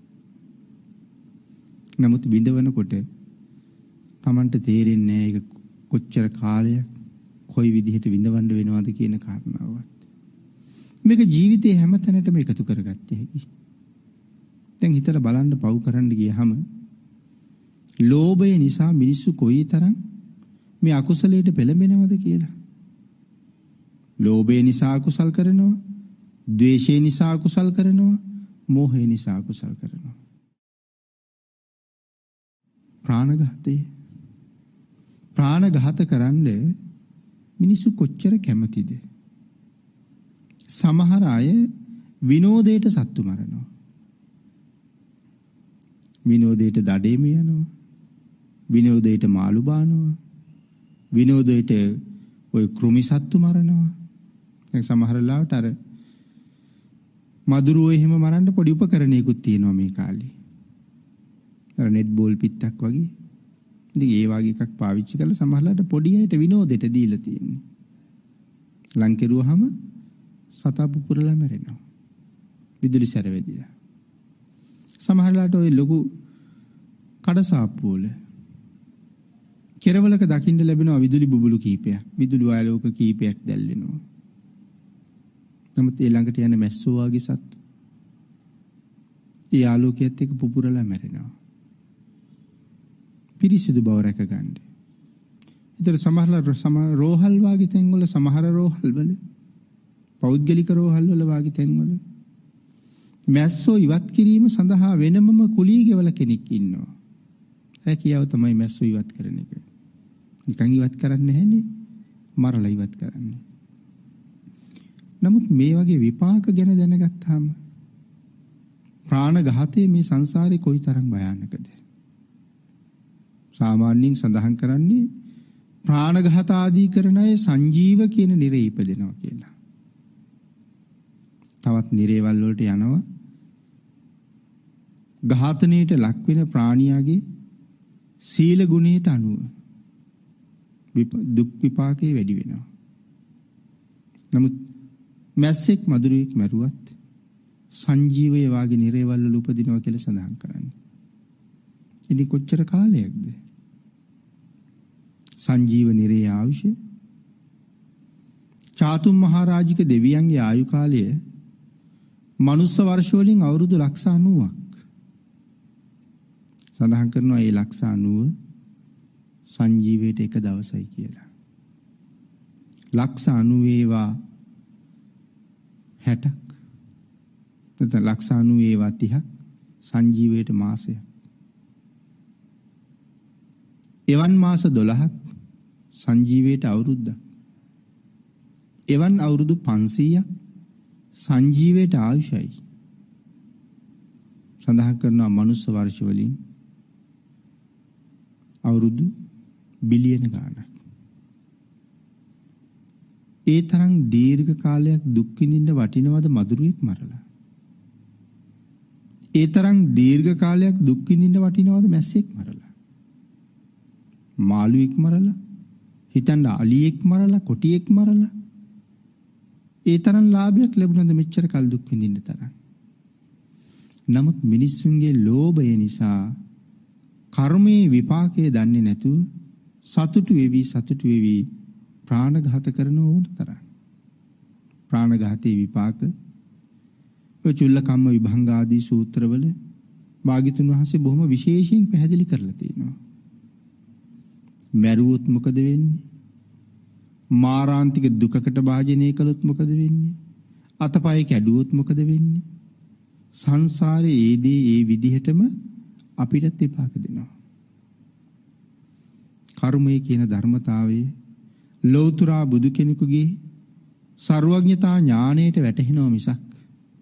නමුත් බිඳවනකොට Tamanට තේරෙන්නේ නැහැ ඒක කොච්චර කාලයක් කොයි විදිහට විඳවන්න වෙනවද කියන කාරණාවත්. මේක ජීවිතේ හැම තැනටම එකතු කරගත්තේ හැකි. දැන් හිතලා බලන්න පව් කරන්න ගියහම ලෝභය නිසා මිනිස්සු කොයිතරම් මේ අකුසලයට පෙළඹෙනවද කියලා. ලෝභය නිසා අකුසල් කරනවා, ද්වේෂය නිසා අකුසල් කරනවා, මෝහය නිසා අකුසල් කරනවා. ප්‍රාණඝාත කරන්න මිනිස්සු කොච්චර කැමතිද? සමහර අය විනෝදයට සත්තු මරනවා. විනෝදයට දඩේම යනවා. විනෝදයට මාළු බානවා. විනෝදයට ඔය කෘමි සත්තු මරනවා. දැන් සමහර ලාවට අර මදුරුවෝ එහෙම මරන්න පොඩි උපකරණයකුත් තියෙනවා මේ කාලේ. අර නෙට් බෝල් පිටක් වගේ. ඉතින් ඒ වගේ එකක් පාවිච්චි කරලා සමහරලාට පොඩි අයට විනෝදයට දීලා තියෙන්නේ. ලං කෙරුවාම සතා පුපුරලා මැරෙනවා. විදුලි සැර වෙදිලා. සමහරලාට ওই ලොකු කඩසාප්පු වල කෙරවලක දකින්න ලැබෙනවා විදුලි බුබුලු කීපයක්. විදුලි ආලෝක කීපයක් දැල්වෙනවා. නමුත් ඒ ළඟට යන මැස්සෝ වගේ සත්තු ඒ ආලෝකයේත් එක්ක පුපුරලා මැරෙනවා. පිරිසිදු බව රැක ගන්න. ඒතර සමහර රෝහල් වාගේ තැන්වල සමහර රෝහල් වල පෞද්ගලික රෝහල් වල වාගේ තැන්වල මැස්සෝ ඉවත් කිරීම සඳහා වෙනමම කුලී ගෙවල කෙනෙක් ඉන්නවා. රැකියාව තමයි මැස්සෝ ඉවත් කරන එක. නිකන් ඉවත් කරන්නේ නැහැනේ. මරලා ඉවත් කරන්නේ. නමුත් මේ වගේ විපාක ගැන දැනගත්තාම ප්‍රාණඝාතයේ මේ සංසාරේ කොයිතරම් භයානකද? සාමාන්‍යයෙන් සඳහන් කරන්නේ ප්‍රාණඝාත ආදී කරන අය සංජීව කියන නිරේ ඉපදෙනවා කියලා. තවත් නිරේවල් වලට යනවා. ඝාතනයට ලක් වෙන ප්‍රාණියාගේ සීල ගුණයට අනුව දුක් විපාකේ වැඩි වෙනවා. නමුත් මැස්සෙක් මදුරුවෙක් මැරුවත් සංජීවයේ වාගේ නිරේවල් වල උපදිනවා කියලා සඳහන් කරන්නේ. ඉතින් කොච්චර කාලයක්ද? සංජීව නිරේ ආයුෂ චාතුම් මහරජික දෙවියන්ගේ ආයු කාලය මනුස්ස වර්ෂ වලින් අවුරුදු 90ක්. සඳහන් කරනවා ඒ 90 සංජීවයට එක දවසයි කියලා. 90 ඒවා 60ක්. නැත්නම් 90 ඒවා 30ක් සංජීවයට මාසයක්. එවන් මාස 12ක් සංජීවයට අවුරුද්දක්. එවන් අවුරුදු 500ක් සංජීවයට ආයුෂයි. සඳහන් කරනවා මනුස්ස වර්ෂ වලින් අවුරුදු බිලියන ගාණක්. ඒ තරම් දීර්ඝ කාලයක් දුක් විඳින්න වටිනවද මදුරුවෙක් මරලා? ඒ තරම් දීර්ඝ කාලයක් දුක් විඳින්න වටිනවද මැස්සෙක් මරලා? මාළුවෙක් මරලා? හිතන්න අලියෙක් මරලා, කොටියෙක් මරලා? ඒ තරම් ලාභයක් ලැබුණාද මෙච්චර කල් දුක් විඳින්න තරම්? නමුත් මිනිස්සුන්ගේ ලෝභය නිසා කර්මයේ විපාකයේ දන්නේ නැතුව සතුටු වෙවි ප්‍රාණඝාත කරන ඕන තරම්. ප්‍රාණඝාතයේ විපාක ඔය චුල්ලකම්ම විභංග ආදී සූත්‍රවල භාග්‍යතුන් වහන්සේ බොහොම විශේෂයෙන් පැහැදිලි කරලා තියෙනවා. මැරුවොත් මොකද වෙන්නේ? මාරාන්තික දුකකට භාජනය කළොත් මොකද වෙන්නේ? අතපය කැඩුවොත් මොකද වෙන්නේ? සංසාරයේ ඒ විදිහටම අපිට විපාක දෙනවා. කර්මය කියන ධර්මතාවයේ ලෞතර බුදු කෙනෙකුගේ සර්වඥතා ඥාණයට වැටහෙනව මිසක්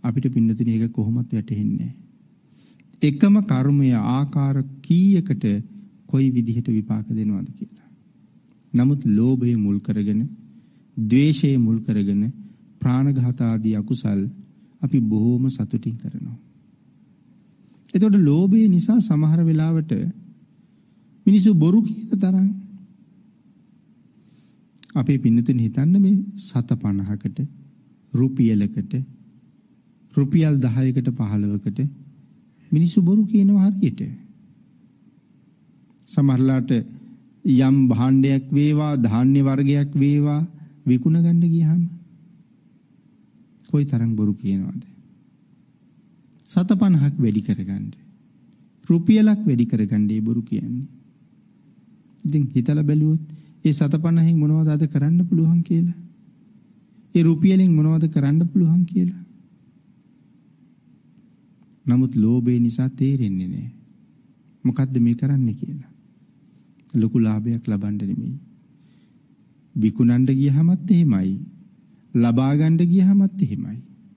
අපිට පින්නතුනේ ඒක කොහොමත් වැටහෙන්නේ නැහැ. එකම කර්මය ආකාර කීයකට කොයි විදිහට විපාක දෙනවද කියලා. නමුත් ලෝභය මුල් කරගෙන, ද්වේෂය මුල් කරගෙන ප්‍රාණඝාත ආදී අකුසල් අපි බොහොම සතුටින් කරනවා. එතකොට ලෝභය නිසා සමහර වෙලාවට මිනිස්සු බොරු කියන තරම් අපේ පින්නතුන් හිතන්න මේ 750කට රුපියලකට රුපියල් 10කට 15කට මිනිස්සු බොරු කියනවා හරියට. සමහරලාට යම් භාණ්ඩයක් වේවා ධාන්‍ය වර්ගයක් වේවා විකුණ ගන්න ගියාම කොයි තරම් බොරු කියනවද? 750ක් වැඩි කරගන්න. රුපියලක් වැඩි කරගන්න ඒ බොරු කියන්නේ. ඉතින් හිතලා බැලුවොත් ඒ 750න් මොනවද අද කරන්න පුළුවන් කියලා? ඒ රුපියලෙන් මොනවද කරන්න පුළුවන් කියලා? නමුත් ලෝභය නිසා තේරෙන්නේ නැහැ. මොකද්ද මේ කරන්නේ කියලා. ලොකු ලාභයක් ලබන්න නෙමෙයි. විකුණන්න ගියහමත් එහෙමයි. ලබා ගන්න ගියහමත් එහෙමයි.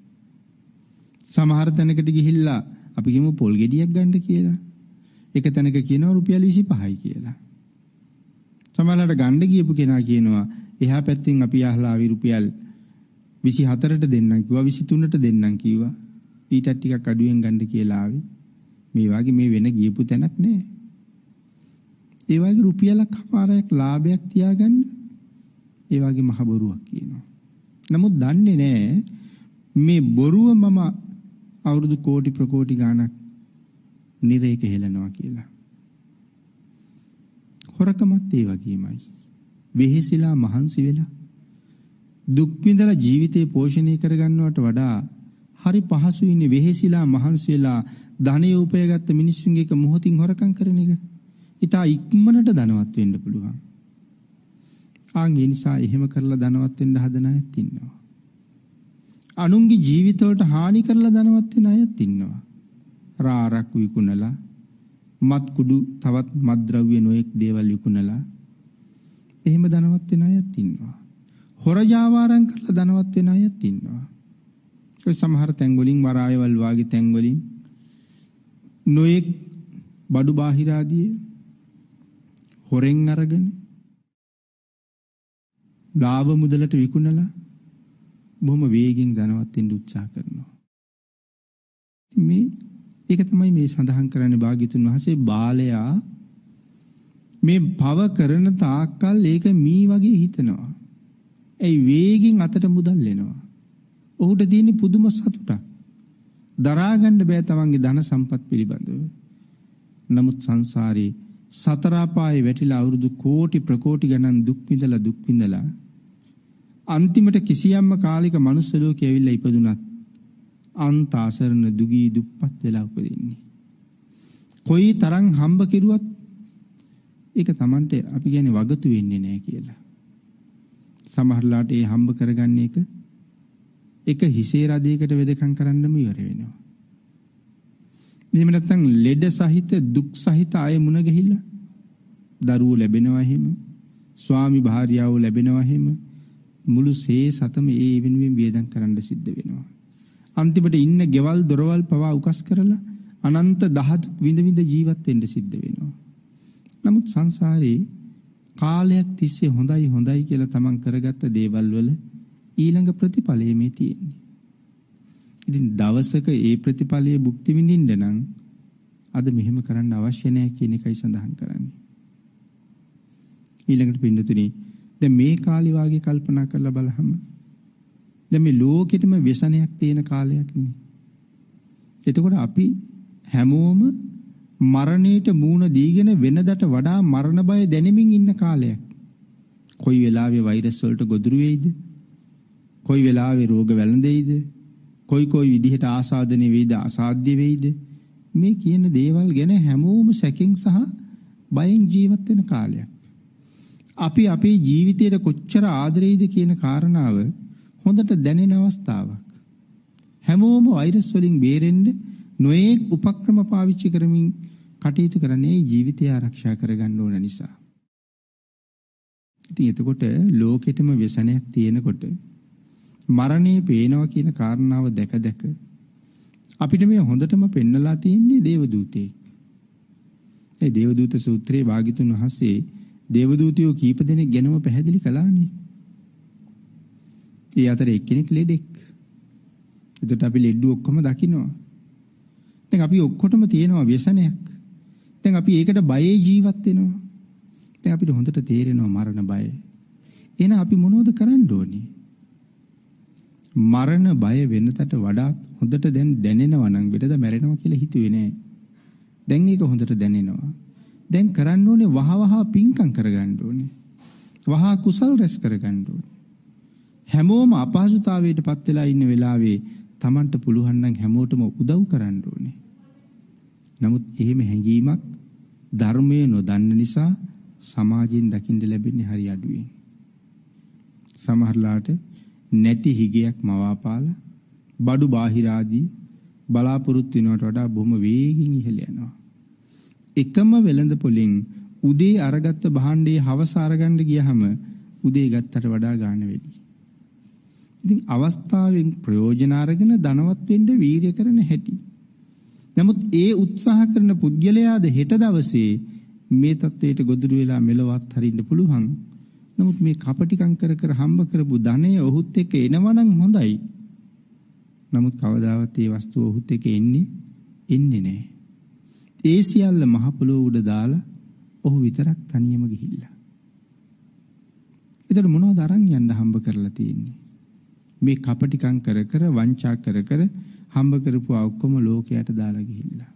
සමහර තැනකට ගිහිල්ලා අපි කියමු පොල් ගෙඩියක් ගන්න කියලා. එක තැනක කියනවා රුපියල් 25යි කියලා. සමහරවිට ගන්න ගියපු කෙනා කියනවා එහා පැත්තෙන් අපි අහලා ආවි රුපියල් 24ට දෙන්නම් කිව්වා 23ට දෙන්නම් කිව්වා. ඊටත් ටිකක් අඩුවෙන් ගන්න කියලා ආවි. මේ වගේ මේ වෙන ගියපු තැනක් නෑ. ඒ වගේ රුපියලක් හමාරයක් ලාභයක් තියාගන්න ඒ වගේ මහ බොරුවක් කියනවා. නමුත් දන්නේ නෑ මේ බොරුව මම අවුරුදු කෝටි ප්‍රකෝටි ගාණක් නිරේක හෙලනවා කියලා. හොරකමත් ඒ වගේමයි. වෙහෙසිලා මහන්සි වෙලා දුක් විඳලා ජීවිතේ පෝෂණය කරගන්නවට වඩා හරි පහසුයිනේ වෙහෙසිලා මහන්සි වෙලා ධනය උපයගත්ත මිනිස්සුන්ගේ එක මොහොතින් හොරකම් කරන එක. ඉතා ඉක්මනට ධනවත් වෙන්න පුළුවන්. ආන්ගේ නිසා එහෙම කරලා ධනවත් වෙන්න හදන අයත් ඉන්නවා. අනුන්ගේ ජීවිතවලට හානි කරලා ධනවත් වෙන අයත් ඉන්නවා. රාරක් විකුණලා, මත් කුඩු තවත් මත්ද්‍රව්‍ය නොඑක් දේවල් විකුණලා එහෙම ධනවත් වෙන අයත් ඉන්නවා. හොරජාවාරම් කරලා ධනවත් වෙන අයත් ඉන්නවා. ඒ සමහර තැන් වලින් වරායවල් වාගේ තැන් වලින් නොඑක් බඩු බාහිර ආදී හොරෙන් අරගෙන ලාභ මුදලට විකුණලා බොහොම වේගෙන් ධනවත් වෙන්න උත්සාහ කරනවා. ඒක තමයි මේ සඳහන් කරන්නේ භාග්‍යතුන් වහන්සේ බාලයා මේ පව කරන තාක්කල් ඒක මී වගේ හිතනවා. ඒ වේගෙන් අතට මුදල් එනවා. ඔහුට තියෙන පුදුම සතුටක්. දරා ගන්න බෑ තමන්ගේ ධන සම්පත් පිළිබඳව. නමුත් සංසාරේ සතර අපායේ වැටිලා අවුරුදු කෝටි ප්‍රකෝටි ගණන් දුක් විඳලා අන්තිමට කිසියම්ම කාලික මනුස්ස ලෝකේ ඇවිල්ලා ඉපදුනත් අන්ත අසරණ දුගී දුප්පත් වෙලා උපදින්නේ. කොයි තරම් හම්බ කෙරුවත් ඒක Tamante අපි කියන්නේ වගතු වෙන්නේ නැහැ කියලා. සමහරලාට ඒ හම්බ කරගන්න එක හිසේ රදයකට වෙදකම් කරන්නම ඉවර වෙනවා. එහෙම නැත්නම් ලෙඩ සහිත දුක් සහිත අය මුණ ගැහිලා දරුවෝ ලැබෙනවා එහෙම, ස්වාමි භාර්යාවෝ ලැබෙනවා එහෙම, මුළු සතම ඒ වෙනුවෙන් වේදම් කරන්න සිද්ධ වෙනවා. අන්තිමට ඉන්න ගෙවල් දොරවල් පවා උකස් කරලා අනන්ත දහදුක් විඳ ජීවත් වෙන්න සිද්ධ වෙනවා. නමුත් සංසාරේ කාලයක් තිස්සේ හොඳයි කියලා තමන් කරගත්ත දේවල් වල ඊළඟ ප්‍රතිඵලය මේ තියෙන්නේ. ඉතින් දවසක ඒ ප්‍රතිඵලයේ භුක්ති විඳින්න නම් අද මෙහෙම කරන්න අවශ්‍ය නැහැ කියන එකයි සඳහන් කරන්නේ. ඊළඟට පින්නතුනි දැන් මේ කාලේ වාගේ කල්පනා කරලා බලහම දැන් මේ ලෝකෙටම व्यसනයක් තියෙන කාලයක් නේ. එතකොට අපි හැමෝම මරණයට මූණ දීගෙන වෙනදට වඩා මරණ බය දැනෙමින් ඉන්න කාලයක්. කොයි වෙලාවෙ වෛරස් වලට ගොදුරු වෙයිද? කොයි වෙලාවෙ රෝග වැළඳෙයිද? කොයි විදිහට ආසාදනය වෙයිද අසාධ්‍ය වෙයිද? මේ කියන දේවල් ගැන හැමෝම සැකෙන් සහ බයෙන් ජීවත් වෙන කාලයක්. අපි අපේ ජීවිතයට කොච්චර ආදරෙයිද කියන කාරණාව හොඳට දැනෙන අවස්ථාවක්. හැමෝම වෛරස් වලින් බේරෙන්න නොඑක් උපක්‍රම පාවිච්චි කරමින් කටයුතු කරන්නේ ජීවිතය ආරක්ෂා කරගන්න ඕන නිසා. ඉතින් එතකොට ලෝකෙටම व्यसනයක් තියෙනකොට මරණය පේනවා කියන කාරණාව දැක අපිට මේ හොඳටම පෙන්නලා තියෙන්නේ දේවදූතයෙක්. ඒ දේවදූත සූත්‍රයේ භාග්‍යතුන් වහන්සේ දේවදූතයෝ කීප දෙනෙක් ගැනම පැහැදිලි කළානේ. ඒ අතර එක්කෙනෙක් ලෙඩෙක්. එතකොට අපි ලෙඩු ඔක්කොම දකින්නවා. දැන් අපි ඔක්කොටම තියෙනවා ව්‍යසනයක්. දැන් අපි ඒකට බයේ ජීවත් වෙනවා. දැන් අපිට හොඳට තේරෙනවා මරණ බය. එහෙනම් අපි මොනවද කරන්න ඕනේ? මරණ බය වෙනතට වඩා හොඳට දැන් දැනෙනවා නම් වෙනද මැරෙනවා කියලා හිතුවේ නෑ. දැන් ඒක හොඳට දැනෙනවා. දැන් කරන්න ඕනේ වහවහ පිංකම් කරගන්න ඕනේ. වහා කුසල් රැස් කරගන්න ඕනේ. හැමෝම අපහසුතාවයටපත් වෙලා ඉන්න වෙලාවේ Tamanට පුළුවන් නම් හැමෝටම උදව් කරන්න ඕනේ. නමුත් එහෙම හැඟීමක් ධර්මයේ නොදන්න නිසා සමාජයෙන් දකින්න ලැබෙන්නේ හරි අඩුවෙන්. සමහරලාට නැති හිගයක් මවාපාලා බඩු බාහිර ආදී බලාපොරොත්තු වෙනවට වඩා බොහොම වේගෙන් ඉහළ යනවා. එකම වෙළඳ පොලින් උදේ අරගත්ත භාණ්ඩේ හවස අරගන්න ගියහම උදේ ගත්තට වඩා ගාණ වැඩි. ඉතින් අවස්ථාවෙන් ප්‍රයෝජන අරගෙන ධනවත් වෙන්න වීර්ය කරන හැටි. නමුත් ඒ උත්සාහ කරන පුද්ගලයාද හෙට දවසේ මේ තත්වයට ගොදුරු වෙලා මෙලවත් හරින්න පුළුවන්. නමුත් මේ කපටිකම් කර කර හම්බ කරපු ධනය ඔහුත් එක්ක එනවනම් හොඳයි. නමුත් කවදාවත් ඒ වස්තුව ඔහුත් එක්ක එන්නේ නැහැ. ඒ සියල්ල මහ පොළොව උඩ දාලා ඔහු විතරක් තනියම ගිහිල්ලා. එතකොට මොනවද අරන් යන්න හම්බ කරලා තියෙන්නේ? මේ කපටිකම් කර කර වංචා කර කර හම්බ කරපු ඔක්කොම ලෝකයට දාලා ගිහිල්ලා.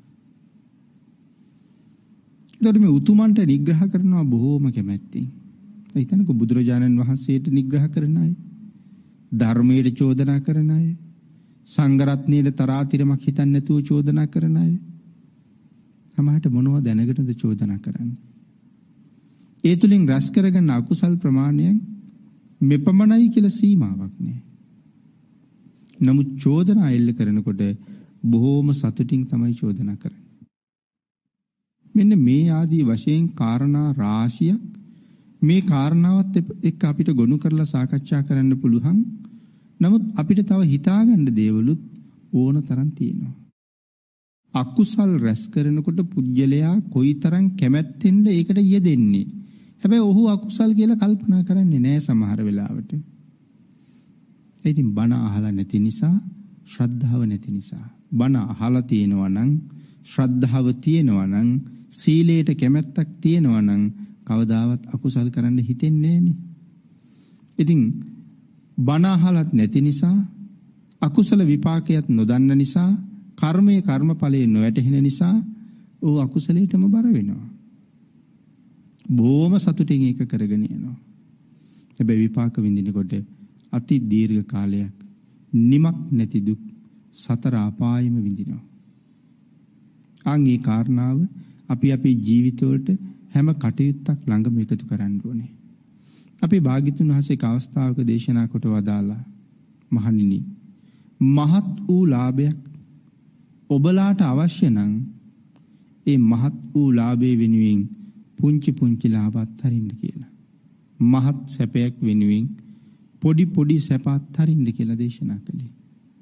එතකොට මේ උතුමන්ට නිග්‍රහ කරනවා බොහෝම කැමැත්තෙන්. හිතන්නකෝ බුදුරජාණන් වහන්සේට නිග්‍රහ කරන අය, ධර්මයට චෝදනා කරන අය, සංඝ රත්නයේ තරාතිරමක් හිතන්නේ නැතුව චෝදනා කරන අය. සමහරට මොනවද දැනගෙනද චෝදනා කරන්නේ? ඒ තුලින් රැස් කරගන්න අකුසල් ප්‍රමාණයක් මෙපමණයි කියලා සීමාවක් නැහැ. නමුත් චෝදනා එල්ල කරනකොට බොහෝම සතුටින් තමයි චෝදනා කරන්නේ. මෙන්න මේ ආදී වශයෙන් කාරණා රාශියක් මේ කාරණාවත් එක්ක අපිට ගොනු කරලා සාකච්ඡා කරන්න පුළුවන්. නමුත් අපිට තව හිතාගන්න දේවලුත් ඕන තරම් තියෙනවා. අකුසල් රැස් කරනකොට පුජ්‍යලයා කොයිතරම් කැමැත්තෙන්ද ඒකට යෙදෙන්නේ. හැබැයි ඔහු අකුසල් කියලා කල්පනා කරන්නේ නැහැ සමහර වෙලාවට. ඉතින් බණ අහලා නැති නිසා, ශ්‍රද්ධාව නැති නිසා. බණ අහලා තියෙනවා නම්, ශ්‍රද්ධාව තියෙනවා නම්, සීලයට කැමැත්තක් තියෙනවා නම් කවදාවත් අකුසල් කරන්න හිතෙන්නේ නැහනේ. ඉතින් බණ අහලත් නැති නිසා, අකුසල විපාකයක් නොදන්න නිසා, කර්මයේ කර්මඵලයේ නොවැටහෙන නිසා ਉਹ අකුසලයටම බර වෙනවා. බොහොම සතුටින් ඒක කරගෙන යනවා. හැබැයි විපාක විඳිනකොට අති දීර්ඝ කාලයක් නිමක් නැති දුක් සතර අපායෙම විඳිනවා. අංගේ කාරණාව අපි අපේ ජීවිතවලට හැම කටයුත්තක් ළඟම එකතු කරන්න ඕනේ. අපේ භාග්‍යතුන් වහන්සේ එක් අවස්ථාවක දේශනා කොට වදාලා, මහණෙනි, මහත් වූ ලාභයක් ඔබලාට අවශ්‍ය නම් ඒ මහත් වූ ලාභය වෙනුවෙන් පුංචි පුංචි ලාභ අත්හරින්න කියලා. මහත් සැපයක් වෙනුවෙන් පොඩි පොඩි සැප අත්හරින්න කියලා දේශනා කළේ.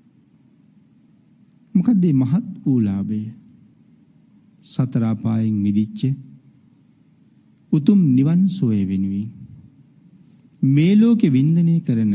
මොකද මේ මහත් වූ ලාභය? සතර අපායෙන් මිදිච්ච උතුම් නිවන් සෝය වෙනුවෙන් මේ ලෝකෙ වින්දනය කරන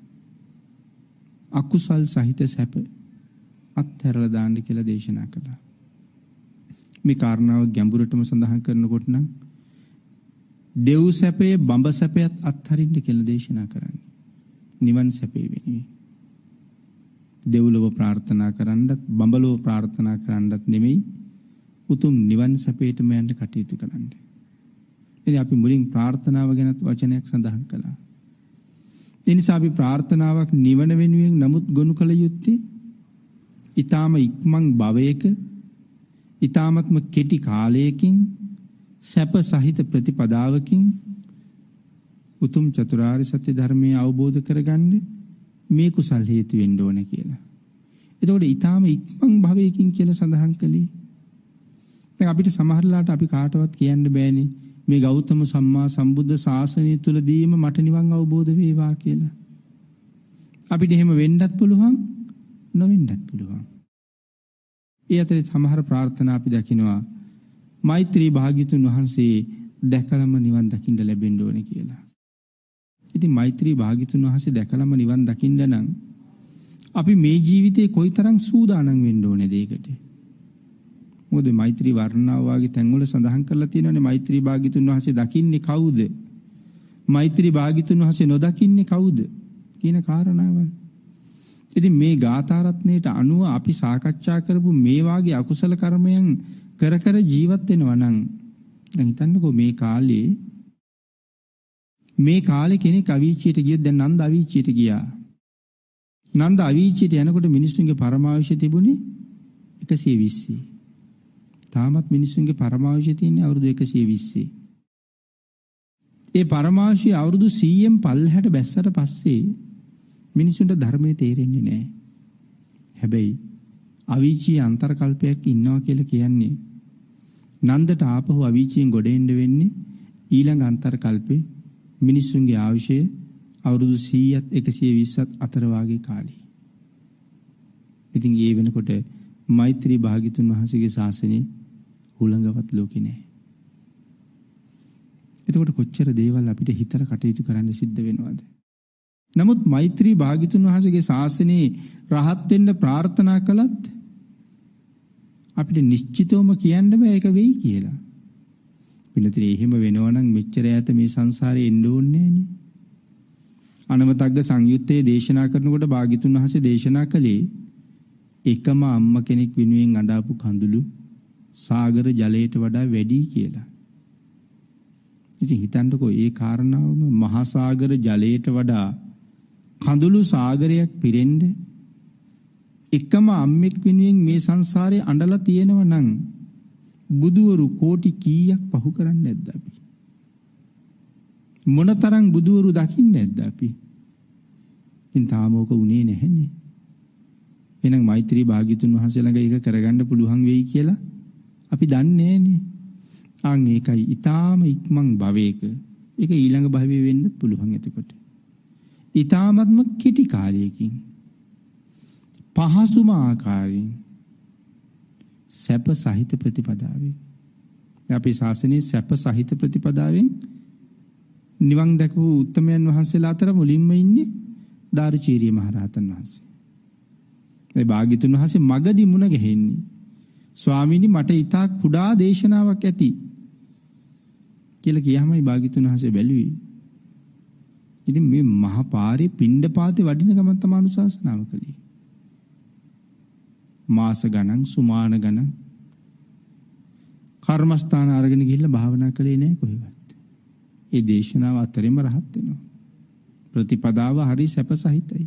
අකුසල් සහිත සැප අත්හැරලා දාන්න කියලා දේශනා කළා. මේ කාරණාව ගැඹුරටම සඳහන් කරනකොට නම් දෙව් සැපේ බඹ සැපයත් අත්හරින්න කියලා දේශනා කරන්නේ. නිවන් සැපේ වෙනුවෙන්. දෙව්ලොව ප්‍රාර්ථනා කරන්නත් බඹලොව ප්‍රාර්ථනා කරන්නත් නෙමෙයි, උතුම් නිවන් සැපේටම යන්න කටයුතු කරන්න. ඉතින් අපි මුලින් ප්‍රාර්ථනාව ගැන වචනයක් සඳහන් කළා. ඒ නිසා අපි ප්‍රාර්ථනාවක් නිවන වෙනුවෙන් නමුත් ගොනු කළ යුත්තේ ඊටාම ඉක්මන් භවයක ඊටාමත්ම කෙටි කාලයකින් සැප සහිත ප්‍රතිපදාවකින් උතුම් චතුරාර්ය සත්‍ය ධර්මය අවබෝධ කරගන්න මේ කුසල් හේතු වෙන්න ඕන කියලා. එතකොට ඊටාම ඉක්මන් භවයකින් කියලා සඳහන් කළේ. දැන් අපිට සමහරලාට අපි කාටවත් කියන්න බෑනේ මේ ගෞතම සම්මා සම්බුද්ධ ශාසනය තුලදීම මට නිවන් අවබෝධ වේවා කියලා. අපිට එහෙම වෙන්නත් පුළුවන්, නොවෙන්නත් පුළුවන්. ඒ අතරේ සමහර ප්‍රාර්ථනා අපි දකිනවා මෛත්‍රී භාග්‍යතුන් වහන්සේ දැකලම නිවන් දකින්න ලැබෙන්න ඕනේ කියලා. ඉතින් මෛත්‍රී භාග්‍යතුන් වහන්සේ දැකලම නිවන් දකින්න නම් අපි මේ ජීවිතේ කොයිතරම් සූදානම් වෙන්න ඕනේද ඒකට? මොකද මෛත්‍රී වර්ණාව වාගේ තැන්වල සඳහන් කරලා තියෙනවානේ මෛත්‍රී භාග්‍යතුන් වහන්සේ දකින්නේ කවුද? මෛත්‍රී භාග්‍යතුන් වහන්සේ නොදකින්නේ කවුද? කියන කාරණාවල්. ඉතින් මේ ගාථා රත්නයේට අනුව අපි සාකච්ඡා කරපු මේ වාගේ අකුසල කර්මයන් කර කර ජීවත් වෙනවා නම් දැන් හිතන්නකෝ මේ කාලේ කෙනෙක් අවීචියට ගියොත් දැන් නන්ද අවීචියට ගියා. නන්ද අවීචියට යනකොට මිනිස්සුන්ගේ පරමාවශ්‍ය තිබුණේ 120. තාමත් මිනිස්සුන්ගේ පරමාවශ්‍ය තියෙන්නේ අවුරුදු 120. ඒ පරමාවශ්‍ය අවුරුදු 100න් පල්ලෙහාට බැස්සට පස්සේ මිනිසුන්ට ධර්මයේ තේරෙන්නේ නැහැ. හැබැයි අවීචී අන්තර්කල්පයක් ඉන්නවා කියලා කියන්නේ නන්දට ආපහු අවීචියෙන් ගොඩ එන්න වෙන්නේ ඊළඟ අන්තර්කල්පේ මිනිසුන්ගේ ආයුෂය අවුරුදු 100ත් 120ත් අතර වාගේ කාලේ. ඉතින් ඒ වෙනකොට මෛත්‍රී භාග්‍යතුන් වහන්සේගේ ශාසනය හුළඟවත් ලෝකේ නැහැ. එතකොට කොච්චර දේවල් අපිට හිතර කටයුතු කරන්න සිද්ධ වෙනවද? නමුත් මෛත්‍රී භාග්‍යතුන් වහන්සේගේ ශාසනයේ රහත් වෙන්න ප්‍රාර්ථනා කළත් අපිට නිශ්චිතවම කියන්න බෑ ඒක වෙයි කියලා. පිළිතුරේ එහෙම වෙනවනම් මෙච්චර ඈත මේ සංසාරේ එන්න ඕනේ නෑනේ. අනවතග්ග සංයුත්තේ දේශනා කරනකොට භාග්‍යතුන් වහන්සේ දේශනා කළේ එකම අම්මා කෙනෙක් වෙනුවෙන් අඬාපු කඳුළු සාගර ජලයට වඩා වැඩි කියලා. ඉතින් හිතන්නකෝ ඒ කාරණාවම මහා සාගර ජලයට වඩා කඳුළු සාගරයක් පිරෙන්න එකම අම්මෙක් වෙනුවෙන් මේ සංසාරේ අඬලා තියෙනවා නම් බුදුවරු කෝටි කීයක් පහු කරන්නේ නැද්ද අපි? මොනතරම් බුදුවරු දකින්නේ නැද්ද අපි? ඉතින් තාමෝක උනේ නැහැනේ. එහෙනම් මෛත්‍රී භාග්‍යතුන් වහන්සේ ළඟ ඒක කරගන්න පුළුවන් වෙයි කියලා අපි දන්නේ නැහනේ. ආන් ඒකයි ඊටාම ඉක්මන් භවයක. ඒක ඊළඟ භවයේ වෙන්නත් පුළුවන් එතකොට. ඊටාමත්ම කෙටි කාලයකින් පහසුම ආකාරයෙන් සැප සහිත ප්‍රතිපදාවෙන් අපේ ශාසනයේ සැප සහිත ප්‍රතිපදාවෙන් නිවන් දැකපු උත්තමයන් වහන්සේලා අතර මුලින්ම ඉන්නේ දාරුචීරිය මහරහතන් වහන්සේ. ඒ භාග්‍යතුන් වහන්සේ මගදී මුණ ගැහෙන්නේ ස්වාමීනි මට ඊටා කුඩා දේශනාවක් ඇති කියලා කියහමයි භාග්‍යතුන් වහන්සේ බැලුවේ. ඉතින් මේ මහ පාරේ පිණ්ඩපාතේ වඩින ගමන් තමයි අනුශාසනාව කළේ. මාස ගණන් සුමාන ගණන් කර්මස්ථාන අරගෙන ගිහිල්ලා භාවනා කළේ නැහැ කොහෙවත්. ඒ දේශනාව අතරෙම රහත් වෙනවා. ප්‍රතිපදාව හරි සැප සහිතයි.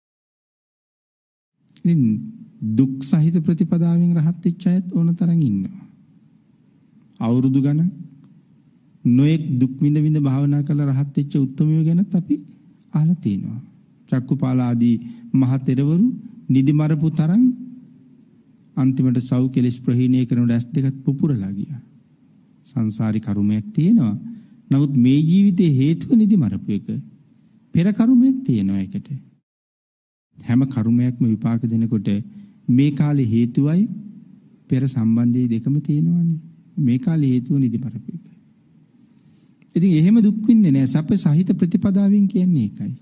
ඉතින් දුක් සහිත ප්‍රතිපදාවෙන් රහත් වෙච්ච අයත් ඕන තරම් ඉන්නවා. අවුරුදු ගණන් නොඑක් දුක් විඳ විඳ භාවනා කරලා රහත් වෙච්ච උත්තමයෝ ගැනත් අපි අහලා තියෙනවා. චක්කුපාල ආදී මහ තෙරවරු නිදි මරපු තරම් අන්තිමට සව් කෙලස් ප්‍රහීණය කරන ඇස් දෙකත් පුපුරලා ගියා. සංසාරි කර්මයක් තියෙනවා. නමුත් මේ ජීවිතේ හේතුව නිදි මරපු එක. පෙර කර්මයක් තියෙනවා ඒකට. හැම කර්මයක්ම විපාක දෙනකොට මේ කාලේ හේතුවයි පෙර සම්බන්ධය දෙකම තියෙනවානේ. මේ කාලේ හේතුව නිදි මරපු එක. ඉතින් එහෙම දුක් විඳින්නේ නැහැ. සැප සහිත ප්‍රතිපදාවෙන් කියන්නේ ඒකයි.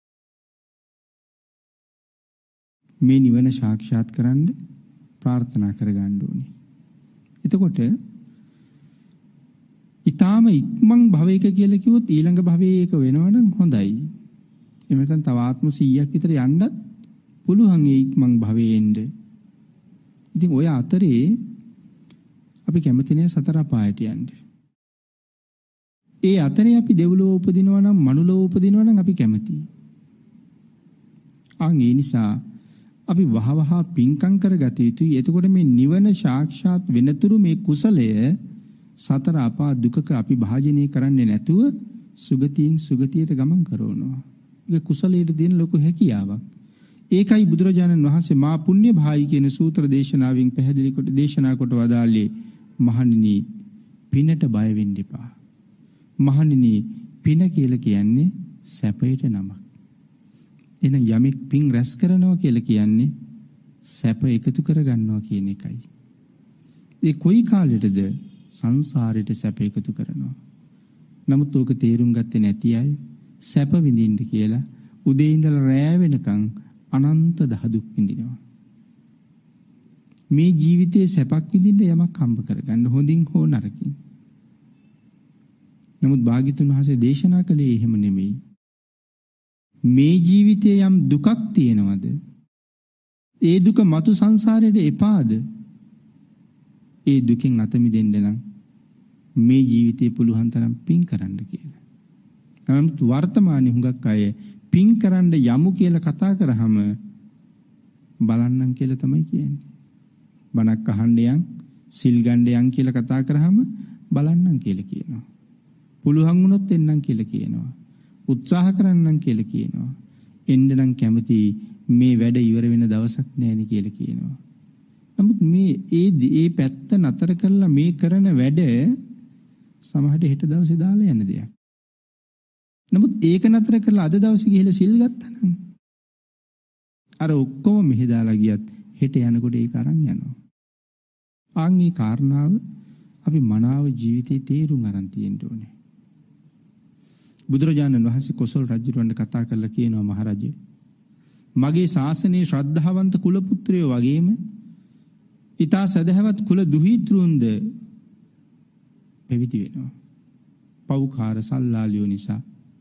මේ නිවන සාක්ෂාත් කරන්න ප්‍රාර්ථනා කරගන්න ඕනේ. එතකොට ඊටාම ඉක්මන් භවයක කියලා කිව්වොත් ඊළඟ භවයේ ඒක වෙනවනම් හොඳයි. එහෙම නැත්නම් තව ආත්ම 100ක් විතර යන්නත් පුළුවන් ඒ ඉක්මන් භවයේ එන්න. ඉතින් ඔය අතරේ අපි කැමති නෑ සතර පායට යන්න. ඒ අතරේ අපි දෙව්ලොව උපදිනවා නම් මනුලොව උපදිනවා නම් අපි කැමතියි. ඒ නිසා අපි වහවහ පින්කම් කරගත යුතුයි. එතකොට මේ නිවන සාක්ෂාත් වෙනතුරු මේ කුසලය සතර අපා දුකක අපි භාජනය කරන්නේ නැතුව සුගතියෙන් සුගතියට ගමන් කරනවා. ඒක කුසලයට දෙන ලොකු හැකියාවක්. ඒකයි බුදුරජාණන් වහන්සේ මා පුණ්‍ය භායි කියන සූත්‍ර දේශනාවෙන් පැහැදිලි කොට දේශනා කොට වදාළේ මහණෙනි පිනට බය වෙන්න එපා. මහණෙනි පින කියලා කියන්නේ සැපයට නමක්. එහෙනම් යමෙක් පින් රැස් කරනවා කියලා කියන්නේ සැප එකතු කරගන්නවා කියන එකයි. ඒ කොයි කාලෙටද සංසාරෙට සැප එකතු කරනවා. නමුත් ඕක තේරුම් ගත්තේ නැති අය සැප විඳින්න කියලා උදේ ඉඳලා රෑ වෙනකන් අනන්ත දහදුක් විඳිනවා. මේ ජීවිතයේ සැපක් විඳින්න යමක් හම්බ කරගන්න හොඳින් හෝ නරකින්. නමුත් භාග්‍යතුන් වහන්සේ දේශනා කළේ එහෙම නෙමෙයි. මේ ජීවිතයේ යම් දුකක් තියෙනවද? ඒ දුක මතු සංසාරයට එපාද? ඒ දුකෙන් අත මිදෙන්න නම් මේ ජීවිතේ පුළුවන් තරම් පින් කරන්න කියලා. නමුත් වර්තමානයේ හුඟක් අය පින් කරන්න යමු කියලා කතා කරාම බලන්නම් කියලා තමයි කියන්නේ. බණක් අහන්න යන්, සිල් ගන්න යන් කියලා කතා කරාම බලන්නම් කියලා කියනවා. පුළුවන් වුණොත් එන්නම් කියලා කියනවා. උත්සාහ කරන්නම් කියලා කියනවා. එන්න නම් කැමති මේ වැඩ ඉවර වෙන දවසක් නෑනේ කියලා කියනවා. නමුත් මේ ඒ පැත්ත නතර කරලා මේ කරන වැඩ සමහරට හෙට දවසේ දාලා යන දෙයක්. නමුත් ඒක නතර කරලා අද දවසේ ගිහලා සිල් ගත්තා නම් අර ඔක්කොම මෙහෙ දාලා ගියත් හෙට යනකොට ඒක අරන් යනවා. ආන්ගේ කාරණාව අපි මනාව ජීවිතේ තේරුම් අරන් තියෙන්න ඕනේ. බුදුරජාණන් වහන්සේ කොසල් රජුරවන්ට කතා කරලා කියනවා මහරජේ මගේ ශාසනයේ ශ්‍රද්ධාවන්ත කුල පුත්‍රයෝ වගේම ඊතා සදහවත් කුල දුහිතෘන්ද පැවිදි වෙනවා. පෞකාර සල්ලාලියෝ නිසා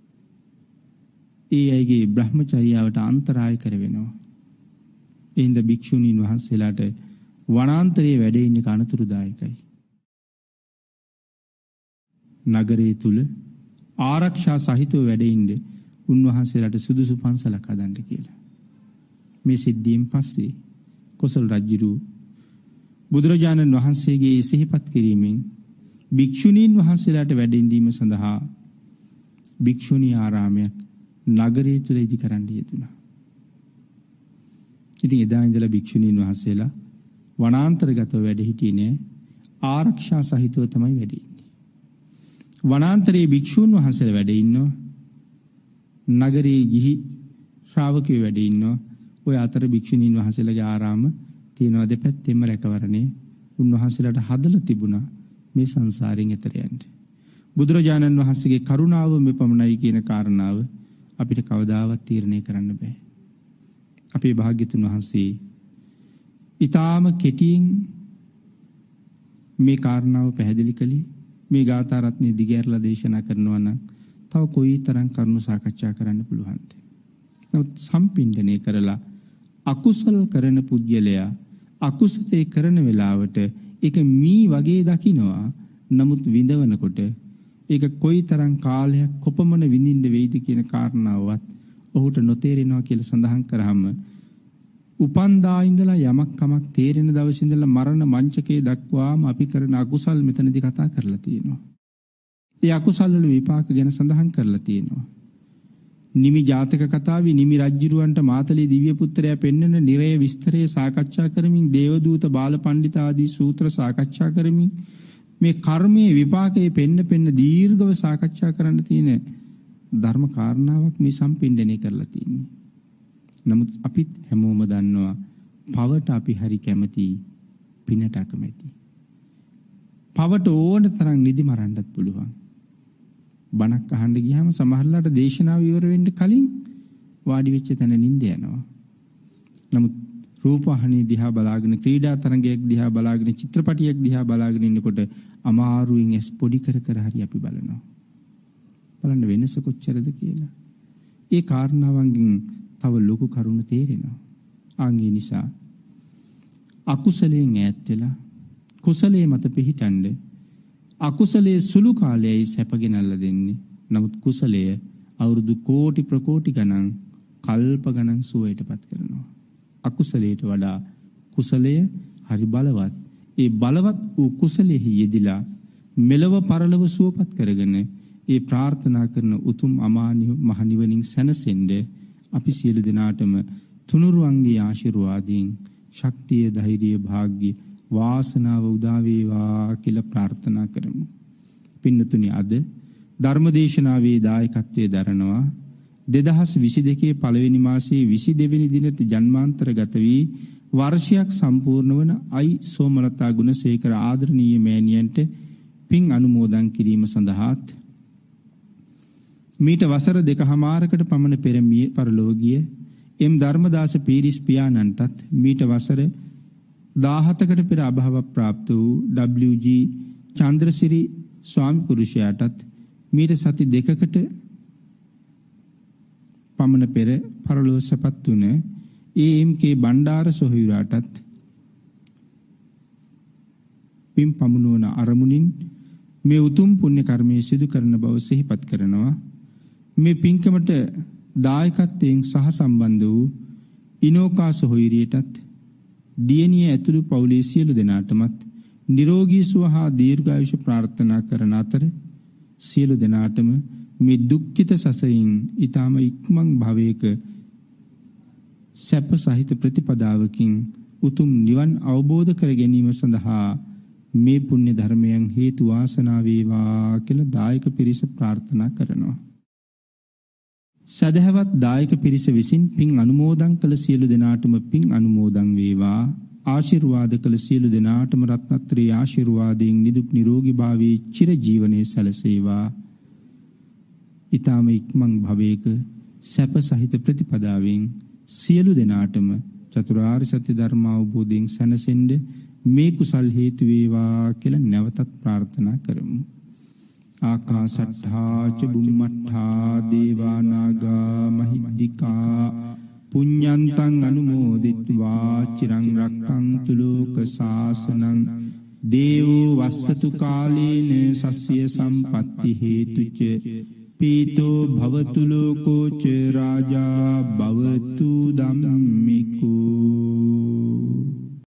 ඒ අයගේ බ්‍රහ්මචර්යාවට අන්තරාය කර වෙනවා. එහිඳ භික්ෂුණීන් වහන්සේලාට වනාන්තරයේ වැඩ ඉන්න කනතුරුදායකයි. නගරයේ තුල ආරක්ෂා සහිතව වැඩ ඉන්න උන්වහන්සේලාට සුදුසු පන්සලක් හදන්න කියලා. මේ සිද්ධියෙන් පස්සේ කොසල් රජු බුදුරජාණන් වහන්සේගේ සිහිපත් කිරීමෙන් භික්ෂුණීන් වහන්සේලාට වැඩ ඉඳීම සඳහා භික්ෂුණී ආරාමයක් නගරයේ තුල ඉදි කරන්න යෙදුණා. ඉතින් එදා ඉඳලා භික්ෂුණීන් වහන්සේලා වනාන්තරගතව වැඩ හිටියේ නෑ, ආරක්ෂා සහිතව තමයි වැඩ ඉන්නේ. වනාන්තරයේ භික්ෂුන් වහන්සේලා වැඩ ඉන්නවා, නගරයේ ගිහි ශ්‍රාවකයෝ වැඩ ඉන්නවා. ඔය අතර භික්ෂුණීන් වහන්සේලාගේ ආරාම තියෙනවා දෙපැත්තෙම රැකවරණේ උන්වහන්සේලාට හදලා තිබුණා මේ සංසාරයෙන් එතර යන්න. බුදුරජාණන් වහන්සේගේ කරුණාව මෙපමණයි කියන කාරණාව අපිට කවදාවත් තීරණය කරන්න බෑ. අපේ භාග්‍යතුන් වහන්සේ ඊටාම කෙටියෙන් මේ කාරණාව පැහැදිලි කළේ. මේ ගාථා රත්නේ දිගහැරලා දේශනා කරනවා නම් තව කොයිතරම් කරුණු සාකච්ඡා කරන්න පුළුවන්ද? නමුත් සම්පින්ඩණය කරලා අකුසල් කරන පුජ්‍යලයා අකුසලේ කරන වෙලාවට ඒක මී වගේ දකින්නවා. නමුත් විඳවනකොට ඒක කොයිතරම් කාලයක් කොපමණ විඳින්න වෙයිද කියන කාරණාවවත් ඔහුට නොතේරෙනවා කියලා සඳහන් කරාම උපන්දා ඉඳලා යමක් කමක් තේරෙන දවසේ ඉඳලා මරණ මංචකයේ දක්වාම අපි කරන අකුසල් මෙතනදී කතා කරලා තියෙනවා. ඒ අකුසල් වල විපාක ගැන සඳහන් කරලා තියෙනවා. නිමි ජාතක කතාවේ නිමි රජුරවන්ට මාතලේ දිව්‍ය පුත්‍රයා පෙන්වන නිරය විස්තරය සාකච්ඡා කරමින් දේවදූත බාල පඬිත ආදී සූත්‍ර සාකච්ඡා කරමින් මේ කර්මයේ විපාකයේ පෙන්න දීර්ඝව සාකච්ඡා කරන්න තියෙන ධර්ම කාරණාවක් මේ සම්පින්ඩණය කරලා තියෙන්නේ. නමුත් අපිත් හැමෝම දන්නවා පවට අපි හරි කැමති, පිනට අකමැති. පවට ඕන තරම් නිදි මරන්නත් පුළුවන්. බණක් අහන්න ගියාම සමහරලාට දේශනාව ඉවර වෙන්න කලින් වාඩි වෙච්ච තැන නිින්ද යනවා. නමුත් රූපවාහිනිය දිහා බලාගෙන, ක්‍රීඩා තරඟයක් දිහා බලාගෙන, චිත්‍රපටියක් දිහා බලාගෙන ඉන්නකොට අමාරුවෙන් ඇස් පොඩි කර කර හරි අපි බලනවා. බලන්න වෙනස කොච්චරද කියලා. ඒ කාරණාවන්ගෙන් තව ලොකු කරුණු තේරෙනවා. ආන්ගේ නිසා අකුසලයෙන් ඈත් වෙලා කුසලයේ මත පිහිටන්නේ අකුසලයේ සුළු කාලයයි සැපගෙනල්ලා දෙන්නේ. නමුත් කුසලය අවුරුදු කෝටි ප්‍රකෝටි ගණන් කල්ප ගණන් සුවයටපත් කරනවා. අකුසලයට වඩා කුසලය හරි බලවත්. ඒ බලවත් වූ කුසලෙහි යෙදිලා මෙලව පරලව සුවපත් කරගෙන ඒ ප්‍රාර්ථනා කරන උතුම් අමා මහ නිවනින් සැනසෙන්න අපි සියලු දෙනාටම තුනුරුවන්ගේ ආශිර්වාදයෙන් ශක්තිය, ධෛර්යය, භාග්‍ය, වාසනාව උදා වේවා කියලා ප්‍රාර්ථනා කරමු. පින්නතුනි, අද ධර්මදේශනාවේ දායකත්වයේ දරනවා 2022 පළවෙනි මාසයේ 22 වෙනි දිනට ජන්මාන්තරගත වී වර්ෂයක් සම්පූර්ණ වන අයි සෝමලතා ගුණසේකර ආදරණීය මෑණියන්ට පින් අනුමෝදන් කිරීම සඳහාත් මීට වසර 2කමාරකට පමණ පෙර මිය පරලොව ගිය එම් ධර්මදාස පීරිස් පියාණන්ටත් මීට වසර 17කට පෙර අභාව ප්‍රාප්ත වූ WG චන්ද්‍රසිරි ස්වාමි පුරුෂයාටත් මීට සති 2කට පමණ පෙර පරලොව සැපත් වුණ AMK බණ්ඩාර සොහොයුරාටත් පින් පමුණුවන අරමුණින් මේ උතුම් පුණ්‍ය කර්මයේ සිදු කරන බව සිහිපත් කරනවා. මේ පින්කමට දායකත්වයෙන් සහ සම්බන්ධ වූ ඉනෝකා සොහොයුරියටත් දියණිය ඇතුළු පවුලේ සියලු දෙනාටමත් නිරෝගී සුව හා දීර්ඝායුෂ ප්‍රාර්ථනා කරන අතර සියලු දෙනාටම මේ දුක්ඛිත සසරින් ඊටම ඉක්මන් භවයක සැප සහිත ප්‍රතිපදාවකින් උතුම් නිවන් අවබෝධ කර ගැනීම සඳහා මේ පුණ්‍ය ධර්මයන් හේතු වාසනා වේවා කියලා දායක පිරිස ප්‍රාර්ථනා කරනවා. සදහවත් දායක පිරිස විසින් පින් අනුමෝදන් කළ සියලු දෙනාටම පින් අනුමෝදන් වේවා. ආශිර්වාද කළ සියලු දෙනාටම රත්නත්‍රී ආශිර්වාදයෙන් නිදුක් නිරෝගී භාවයේ චිර ජීවනයේ සැලසේවා. ඊටම ඉක්මන් භවයක සැප සහිත ප්‍රතිපදාවෙන් සියලු දෙනාටම චතුරාර්ය සත්‍ය ධර්ම අවබෝධයෙන් සැනසෙන්න මේ කුසල් හේතු වේවා කියලා නැවතත් ප්‍රාර්ථනා කරමු. ආකාශට්ඨා ච බුම්මට්ඨා දේවා නාග මහිද්దికා පුඤ්ඤන්තං අනුමෝදිත්වා චිරං රක්ඛන්තු ලෝක සාසනං දේවෝ වස්සතු කාලේන සස්්‍ය සම්පatti හේතුච පීතෝ භවතු ලෝකෝ ච රාජා භවතු ධම්මිකෝ